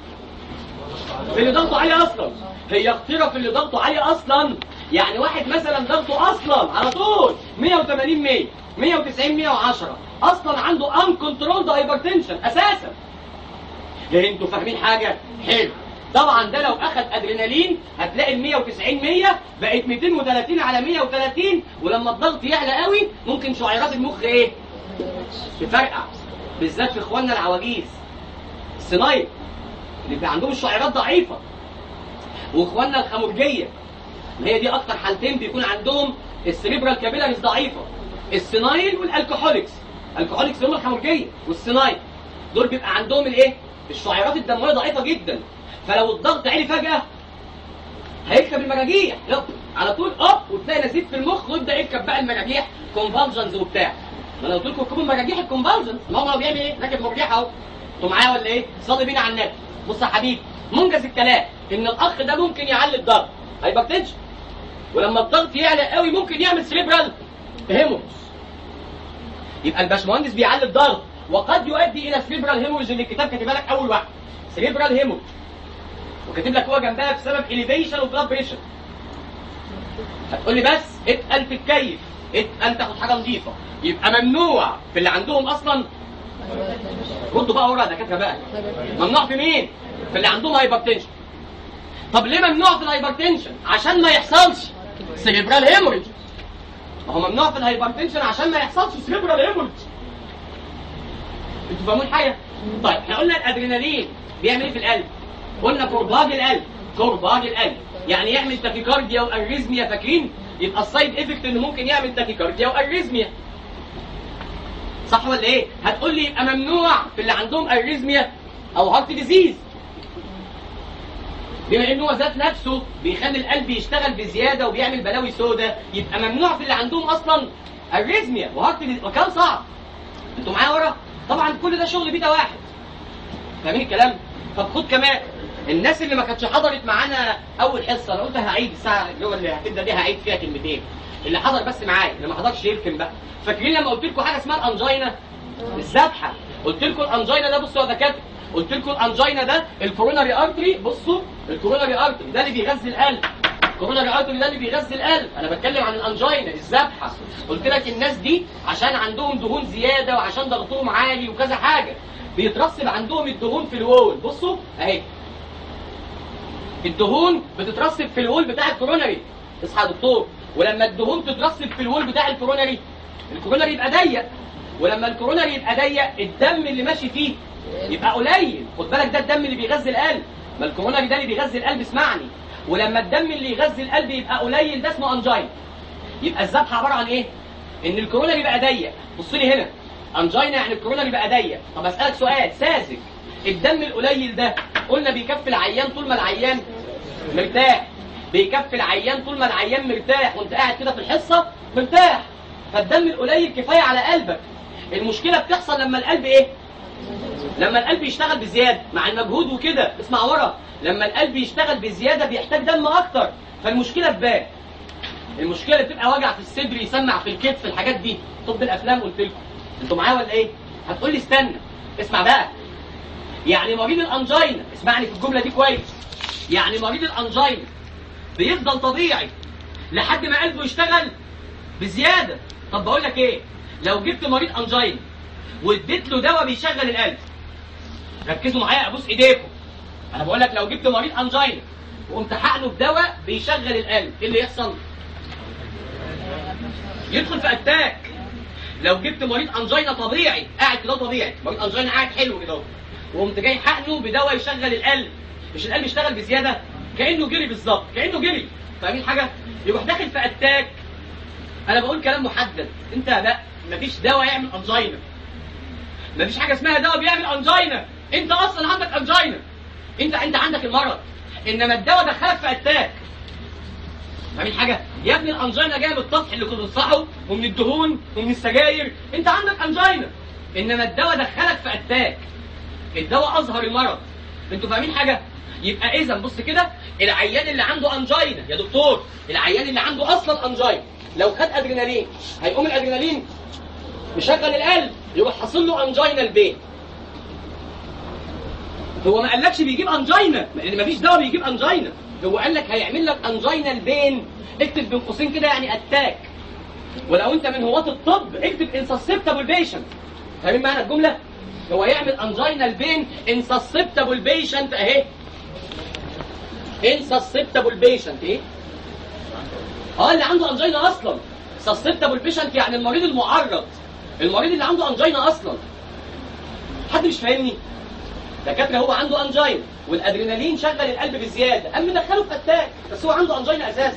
في اللي ضغطه عالي اصلا. هي خطيره في اللي ضغطه عالي اصلا. يعني واحد مثلا ضغطه اصلا على طول 180 100 190 110، اصلا عنده ان كنترولد هايبرتنشن اساسا. ليه؟ انتوا فاهمين حاجه؟ حلو. طبعا ده لو اخذ ادرينالين هتلاقي ال 190 100 بقت 230 على 130، ولما الضغط يعلى قوي ممكن شعيرات المخ ايه؟ تفرقع، بالذات في اخواننا العواجيز الصنايع اللي بيبقى عندهم الشعيرات ضعيفه، واخواننا الخمرجيه اللي هي دي اكتر حالتين بيكون عندهم السريبرال كابيلاريز ضعيفه، السينايل والالكحوليكس. الكحوليكس هم الخمرجيه، والسينايل دول بيبقى عندهم الايه؟ الشعيرات الدمويه ضعيفه جدا، فلو الضغط عالي فجاه هيركب المراجيح على طول وتلاقي نزيف في المخ ويبدا يركب بقى المراجيح كونفالجنز وبتاع. ما انا قلت لكم ركبوا المراجيح الكونفالجنز، ما هو بيعمل ايه؟ راكب مرجيح اهو. انتوا معايا ولا ايه؟ صلي بينا على النبي. بص يا حبيبي، منجز الكلام ان الاخ ده ممكن يعلي الضغط هايبرتنشن، ولما الضغط يعلى قوي ممكن يعمل سريبرال هيموريج. يبقى الباشمهندس بيعلي الضغط وقد يؤدي الى سريبرال هيموريج اللي الكتاب كاتبها لك اول واحد، سريبرال هيموريج، وكاتب لك هو جنبها بسبب اليفيشن اوف بلاد بريشر. هتقول لي بس اتقل في الكيف، اتقل تاخد حاجه نظيفه، يبقى ممنوع في اللي عندهم اصلا. ردوا بقى ورا دكاتره بقى، ممنوع في مين؟ في اللي عندهم هايبرتنشن. طب ليه ممنوع في الهايبرتنشن؟ عشان ما يحصلش سريبرال هيموريج. ما هو ممنوع في الهايبرتنشن عشان ما يحصلش سريبرال هيموريج. انتوا فاهمين حاجه؟ طيب احنا قلنا الادرينالين بيعمل ايه في القلب؟ قلنا كرباج القلب، كرباج القلب يعني يعمل تاكيكارديا واريزميا. فاكرين؟ يبقى السايد افكت انه ممكن يعمل تاكيكارديا واريزميا. صح ولا ايه؟ هتقول لي يبقى ممنوع في اللي عندهم اريزميا او هارت ديزيز، بما ان هو ذات نفسه بيخلي القلب يشتغل بزياده وبيعمل بلاوي سوداء، يبقى ممنوع في اللي عندهم اصلا اريزميا وهارت ديزيز. وكان صعب. انتوا معايا ورا؟ طبعا كل ده شغل بيتا واحد. فاهمين الكلام؟ طب خد كمان الناس اللي ما كانتش حضرت معانا اول حصه، انا قلت هعيد الساعه اللي هو اللي هتبدا دي هعيد فيها كلمتين. اللي حضر بس معايا، اللي ما حضرش يركن بقى. فاكرين لما قلت لكم حاجه اسمها الانجينا؟ الذبحه. قلت لكم الانجينا ده، بصوا يا دكاتره، قلت لكم الانجينا ده الكوروناري ارتري، بصوا الكوروناري ارتري ده اللي بيغذي القلب. الكوروناري ارتري ده اللي بيغذي القلب، انا بتكلم عن الانجينا الذبحه. قلت لك الناس دي عشان عندهم دهون زياده وعشان ضغطهم عالي وكذا حاجه، بيترسب عندهم الدهون في الوول. بصوا اهي الدهون بتترسب في الوول بتاع الكوروناري. اصحى يا دكتور. ولما الدهون تترسب في الوول بتاع الكوروناري، الكوروناري يبقى ضيق، ولما الكوروناري يبقى ضيق الدم اللي ماشي فيه يبقى قليل. خد بالك ده الدم اللي بيغذي القلب، ما الكوروناري ده اللي بيغذي القلب، اسمعني. ولما الدم اللي يغذي القلب يبقى قليل، ده اسمه انجينا. يبقى الذبحه عباره عن ايه؟ ان الكوروناري بقى ضيق. بص لي هنا، انجينا يعني الكوروناري بقى ضيق. طب اسالك سؤال ساذج، الدم القليل ده قلنا بيكفي العيان طول ما العيان مرتاح، بيكفي العيان طول ما العيان مرتاح وانت قاعد كده في الحصه مرتاح، فالدم القليل كفايه على قلبك. المشكله بتحصل لما القلب ايه؟ لما القلب يشتغل بزياده مع المجهود وكده. اسمع ورا، لما القلب يشتغل بزياده بيحتاج دم اكتر، فالمشكله تبان. المشكله بتبقى وجع في الصدر، يسمع في الكتف، الحاجات دي طب الافلام. قلت لكم انتوا معايا ولا ايه؟ هتقول لي استنى اسمع بقى. يعني مريض الانجينا، اسمعني في الجمله دي كويس، يعني مريض الانجينا بيفضل طبيعي لحد ما قلبه يشتغل بزياده. طب بقول لك ايه، لو جبت مريض انجينا واديت له دواء بيشغل القلب، ركزوا معايا ابوس ايديكم، انا بقول لك لو جبت مريض انجينا وقمت حقنه بدواء بيشغل القلب، ايه اللي يحصل؟ يدخل في اتاك. لو جبت مريض انجينا طبيعي قاعد كده طبيعي، مريض انجينا قاعد حلو كده، وقمت جاي حقنه بدواء يشغل القلب، مش القلب يشتغل بزياده؟ كانه جري بالظبط، كانه جري. فاهمين حاجه؟ يروح داخل في اتاك. انا بقول كلام محدد، انت لا، مفيش دواء يعمل انجينا، مفيش حاجه اسمها دواء بيعمل انجينا. انت اصلا عندك انجينا، انت عندك المرض، انما الدواء دخلك في اتاك. فاهمين حاجه؟ يا ابني الانجينا جايه من الطفح اللي كنت بتصحه ومن الدهون ومن السجاير، انت عندك انجينا، انما الدواء دخلك في اتاك، الدواء اظهر المرض. انتوا فاهمين حاجه؟ يبقى اذا بص كده، العيان اللي عنده انجينا يا دكتور، العيان اللي عنده اصلا انجينا لو خد ادرينالين هيقوم الادرينالين مشغل القلب، يروح حاصل له انجينا البين. هو ما قالكش بيجيب انجينا، لان مفيش دواء بيجيب انجينا، هو قال لك هيعمل لك انجينا البين. اكتب بين قوسين كده يعني اتاك. ولو انت من هواة الطب اكتب انسسبتابل بيشنت. فاهمين معنى الجمله؟ هو يعمل انجينا البين انسسبتابل بيشنت اهي. انسسبتابل بيشنت ايه؟ اللي عنده انجينا اصلا. سسبتابل بيشنت يعني المريض المعرض، المريض اللي عنده انجينا اصلا. حد مش فاهمني؟ دكاتره هو عنده انجينا والادرينالين شغل القلب بزياده، قام مدخله في اتاك، بس هو عنده انجينا اساسا.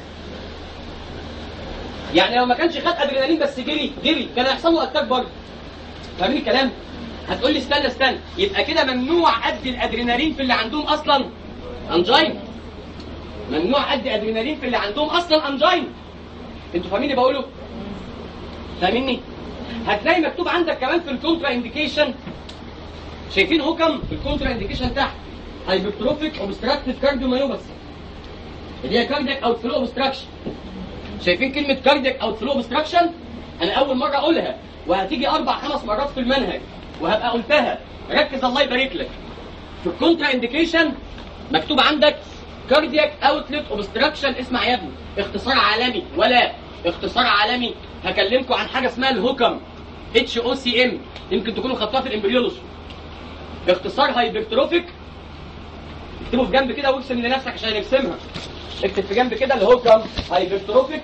يعني لو ما كانش خد ادرينالين بس جري كان هيحصل له اتاك برضه. فاهمين الكلام؟ هتقول لي استنى، يبقى كده ممنوع ادي الادرينالين في اللي عندهم اصلا انجينا. ممنوع ادي ادرينالين في اللي عندهم اصلا انجينا. انتوا فاهمين اللي بقوله؟ فاهميني؟ هتلاقي مكتوب عندك كمان في الكونترا انديكيشن، شايفين هوكم في الكونترا انديكيشن تحت، هايبرتروفيك اوبستراكتيف كارديومايوباثي اللي هي كاردياك اوت فلو اوبستراكشن. شايفين كلمه كاردياك اوت فلو اوبستراكشن؟ انا اول مره اقولها وهتيجي 4-5 مرات في المنهج وهبقى قلتها، ركز الله يبارك لك. في الكونترا انديكيشن مكتوب عندك كاردياك اوتلت اوبستراكشن. اسمع يا ابني، اختصار عالمي ولا اختصار عالمي. هكلمكم عن حاجه اسمها الهوكم HOCM، يمكن تكونوا خدتوها في الامبريولوجي. باختصار هايبرتروفيك. اكتبوا في جنب كده وارسم لنفسك عشان نرسمها. اكتب في جنب كده الهوكم هايبرتروفيك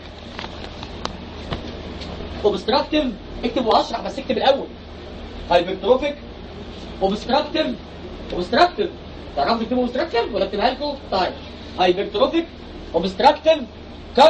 اوبستراكتيف. اكتب وهشرح بس اكتب الاول. هايبرتروفيك اوبستراكتيف. تعرفوا تكتبوا اوبستراكتيف ولا اكتبها لكم؟ طيب هايبرتروفيك اوبستراكتيف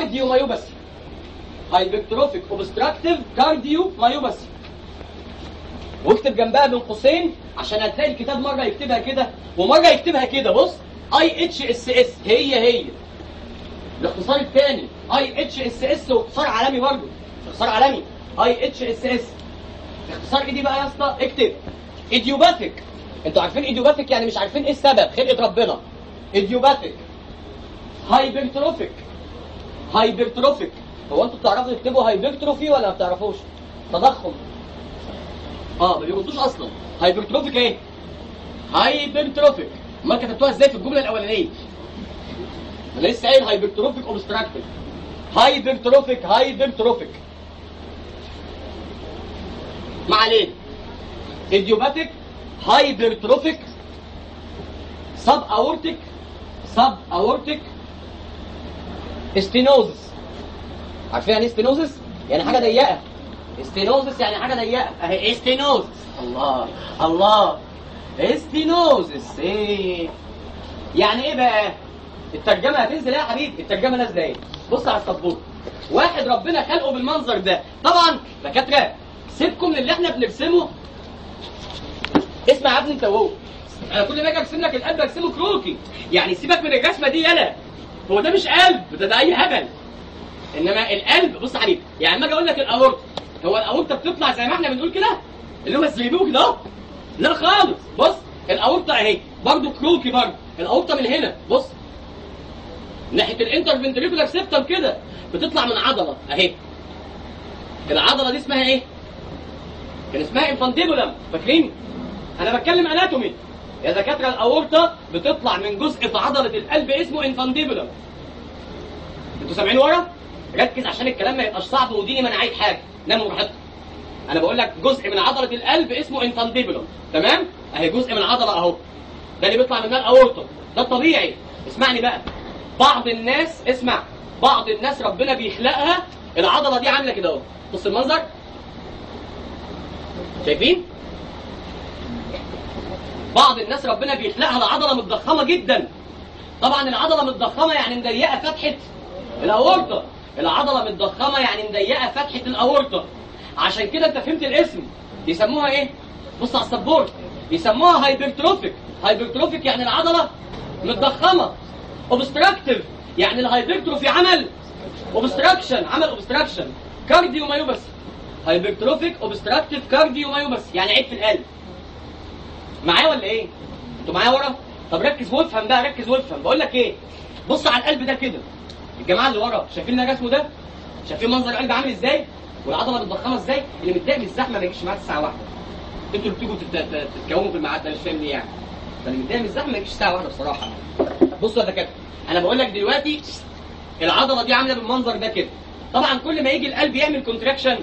كارديومايوباثي. هايبرتروفيك اوبستراكتيف كارديومايوباثي. واكتب جنبها بين قوسين عشان هتلاقي الكتاب مره يكتبها كده ومره يكتبها كده. بص IHSS هي الاختصار الثاني IHSS واختصار عالمي برضه، اختصار عالمي IHSS. اختصار ايه دي بقى يا اسطى؟ اكتب ايديوباثيك. انتوا عارفين ايديوباثيك يعني مش عارفين ايه السبب، خلقه ربنا. ايديوباثيك هايبرتروفيك. هايبرتروفيك هو انتوا بتعرفوا تكتبوا هايبرتروفي ولا ما بتعرفوش؟ تضخم. ما بيردوش اصلا. هايبرتروفيك ايه؟ هايبرتروفيك. امال كتبتوها ازاي في الجمله الاولانيه؟ انا لسه قايل هايبرتروفيك اوبستراكتيف. هايبرتروفيك ما علينا. ايديوباثيك هايبرتروفيك سب اورتيك ستينوزس. عارفين يعني ايه ستينوزس؟ يعني حاجه ضيقه. ستينوزس يعني حاجه ضيقه اهي. ستينوزس. الله ستينوزس ايه؟ يعني ايه بقى؟ الترجمه هتنزل ايه يا حبيبي؟ الترجمه نازله ايه؟ بص على السبوره. واحد ربنا خلقه بالمنظر ده. طبعا دكاتره سيبكم من اللي احنا بنرسمه. اسمع يا ابني انت وهو، انا كل ما اجي ارسم لك القلب ارسمه كروكي، يعني سيبك من الرسمه دي يالا. هو ده مش قلب، ده اي هبل. انما القلب بص يا حبيبي، يعني لما اجي اقول لك الاورطه، هو الاورطه بتطلع زي ما احنا بنقول كده اللي هو الزريبوك ده؟ لا خالص. بص الاورطه اهي برضه كروكي برضه. الاورطه من هنا بص ناحيه الانترفنتريكولار سيبتم كده بتطلع من عضله اهي. العضله دي اسمها ايه؟ كان اسمها انفانديبولم، فاكرين؟ انا بتكلم اناتومي يا دكاتره. الاورطه بتطلع من جزء في عضله القلب اسمه انفانديبولم. انتوا سامعين ورا؟ ركز عشان الكلام ما يبقاش صعب وديني ما انا عايز حاجه. نام براحتك. انا بقول لك جزء من عضله القلب اسمه انفانديبولم، تمام؟ اهي جزء من عضله اهو، ده اللي بيطلع منها الاورطه، ده الطبيعي. اسمعني بقى، بعض الناس ربنا بيخلقها العضله دي عامله كده اهو. بص المنظر، شايفين؟ بعض الناس ربنا بيخلقها العضله متضخمه جدا. طبعا العضله متضخمه يعني مضيقه فتحه الاورطه. العضله متضخمه يعني مضيقه فتحه الاورطه. عشان كده انت فهمت الاسم. يسموها ايه؟ بص على السبورت، يسموها هايبرتروفيك. هايبرتروفيك يعني العضله متضخمه. اوبستراكتيف يعني الهايبرتروفي عمل اوبستراكشن. كارديومايوباثي. هايبرتروفيك اوبستراكتيف كارديومايوباثي يعني عيب في القلب. معايا ولا ايه؟ انتوا معايا ورا؟ طب ركز وافهم بقى، ركز وافهم. بقول لك ايه؟ بص على القلب ده كده. الجماعه اللي ورا شايفين رسمه ده؟ شايفين منظر القلب عامل ازاي؟ والعضله متضخمه ازاي؟ اللي متضايق من الزحمه ما يجيش معاه الساعه 1. انتوا اللي بتيجوا تتكونوا في الميعاد ده مش فاهم ليه يعني. فاللي متضايق من الزحمه ما يجيش الساعه 1 بصراحه. بصوا يا دكاتره، انا بقول لك دلوقتي العضله دي عامله بالمنظر ده كده. طبعا كل ما يجي القلب يعمل كونتراكشن،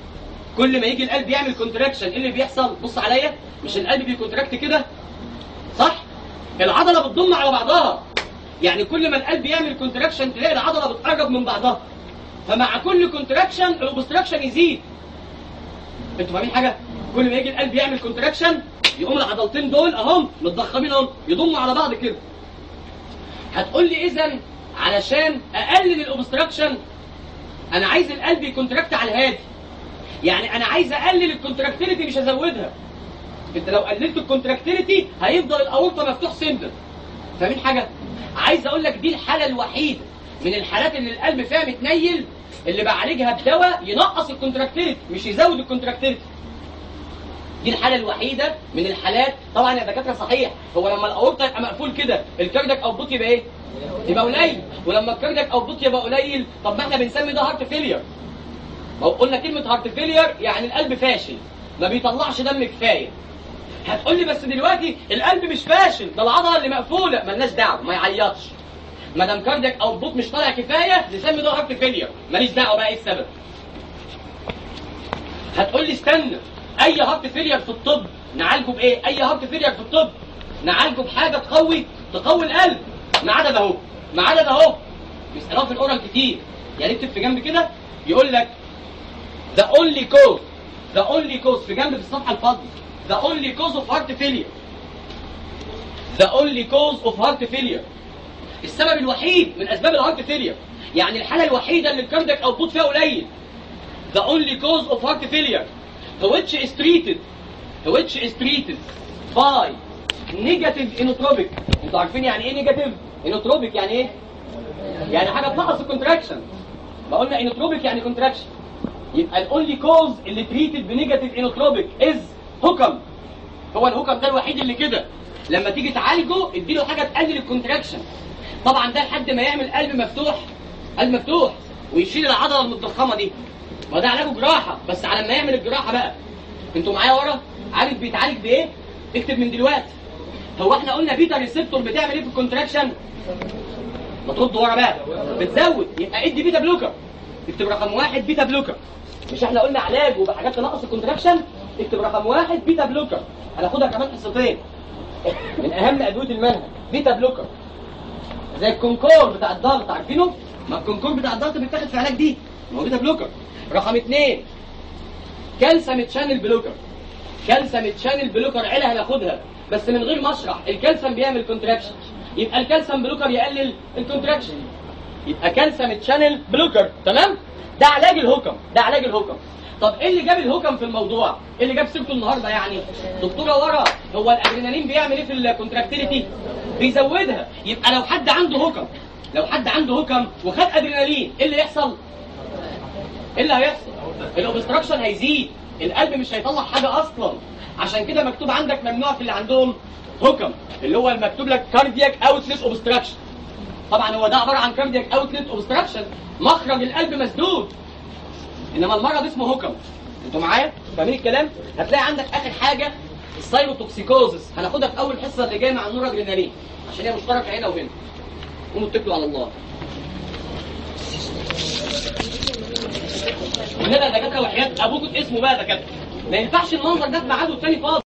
ايه اللي بيحصل؟ بص عليا، مش القلب بيكونتراكت كده؟ صح؟ العضله بتضم على بعضها. يعني كل ما القلب يعمل كونتراكشن تلاقي العضله بتقرب من بعضها. فمع كل كونتراكشن الاوبستراكشن يزيد. انتوا فاهمين حاجه؟ كل ما يجي القلب يعمل كونتراكشن يقوم العضلتين دول اهم متضخمين اهم يضموا على بعض كده. هتقول لي اذا علشان اقلل الاوبستراكشن انا عايز القلب يكونتراكت على الهادي. يعني انا عايز اقلل الكونتراكتيليتي مش ازودها. انت لو قللت الكونتراكتيليتي هيفضل الاورطه مفتوح سنتر. فاهمين حاجه؟ عايز اقول لك دي الحاله الوحيده من الحالات اللي القلب فيها متنيل اللي بعالجها بدواء ينقص الكونتراكتيليتي مش يزود الكونتراكتيليتي. دي الحاله الوحيده من الحالات. طبعا يا دكاتره صحيح، هو لما الاورطه يبقى مقفول كده الكاردياك اوتبوت يبقى ايه؟ يبقى قليل. ولما الكاردياك اوتبوت يبقى قليل، طب ما احنا بنسمي ده هارت فيلير. ما قلنا كلمه هارت فيلير يعني القلب فاشل، ما بيطلعش دم كفايه. هتقول لي بس دلوقتي القلب مش فاشل، ده العضله اللي مقفوله. مالناش دعوه، ما يعيطش. ما دام كاردياك اوتبوت مش طالع كفايه نسمي ده هارت فيلير، ماليش دعوه بقى ايه السبب. هتقول لي استنى، اي هارت فيلير في الطب نعالجه بايه؟ اي هارت فيلير في الطب نعالجه بحاجه تقوي القلب. ما عدا ده اهو. بيسالوها في الاورال كتير. يعني اكتب في جنب كده يقول لك the only cause في جنب في الصفحه الفاضيه the only cause of heart failure. السبب الوحيد من اسباب الهارت فيلير، يعني الحاله الوحيده اللي الكاردياك اوتبوت فيها قليل. the only cause of heart failure for which is treated which is treated by negative inotropic. انتوا عارفين يعني ايه نيجاتيف انوتروبيك؟ يعني ايه؟ يعني حاجه بتنقص الكونتراكشن. ما قلنا انوتروبيك يعني كونتراكشن. يبقى الاونلي كوز اللي تريتد بنيجاتيف انوتروبيك از هوكم. هو الهوكم ده الوحيد اللي كده لما تيجي تعالجه اديله حاجه تقلل الكونتراكشن. طبعا ده لحد ما يعمل قلب مفتوح، قلب مفتوح ويشيل العضله المتضخمه دي. ما ده علاجه جراحه، بس على ما يعمل الجراحه بقى. انتوا معايا ورا؟ عارف بيتعالج بايه؟ اكتب من دلوقتي. هو احنا قلنا بيتا ريسبتور بتعمل ايه في الكونتراكشن؟ ما ترد ورا بقى. بتزود، يبقى ادي بيتا بلوكر. اكتب رقم 1 بيتا بلوكر. مش احنا قلنا علاجه بحاجات تنقص الكونتراكشن؟ اكتب رقم 1 بيتا بلوكر. هناخدها كمان حصتين. من اهم ادويه المنهج بيتا بلوكر. زي الكونكور بتاع الضغط، عارفينه؟ ما الكونكور بتاع الضغط بيتاخد في علاج دي. ما هو بيتا بلوكر. رقم 2 كالسيوم تشانل بلوكر. كالسيوم تشانل بلوكر عيله هناخدها بس من غير ما اشرح. الكالسيوم بيعمل كونتراكشن، يبقى الكالسيوم بلوكر يقلل الكونتراكشن. يبقى كالسيوم تشانل بلوكر. تمام؟ ده علاج الهوكم، ده علاج الهوكم. طب ايه اللي جاب الهوكم في الموضوع؟ ايه اللي جاب سيرته النهارده يعني؟ دكتوره ورا، هو الادرينالين بيعمل ايه في الكونتراكتيليتي؟ بيزودها. يبقى لو حد عنده هوكم، لو حد عنده هوكم وخد ادرينالين، ايه اللي يحصل؟ ايه اللي هيحصل؟ الاوبستراكشن هيزيد، القلب مش هيطلع حاجه اصلا. عشان كده مكتوب عندك ممنوع في اللي عندهم هوكم، اللي هو المكتوب لك كاردياك اوتلت اوبستراكشن. طبعا هو ده عباره عن كاردياك اوتلت اوبستراكشن، مخرج القلب مسدود. انما المرض اسمه هوكم. انتوا معايا؟ فاهمين الكلام؟ هتلاقي عندك اخر حاجه السايروتوكسيكوزس، هناخدها في اول حصه اللي جايه مع النور ادرينالين عشان هي مشتركه هنا وهنا. قوموا اتكلوا على الله. هنا دكاتره وحياه ابوكم اسمه بقى دكاتره. ما ينفعش المنظر ده في ميعاده الثاني فاضي.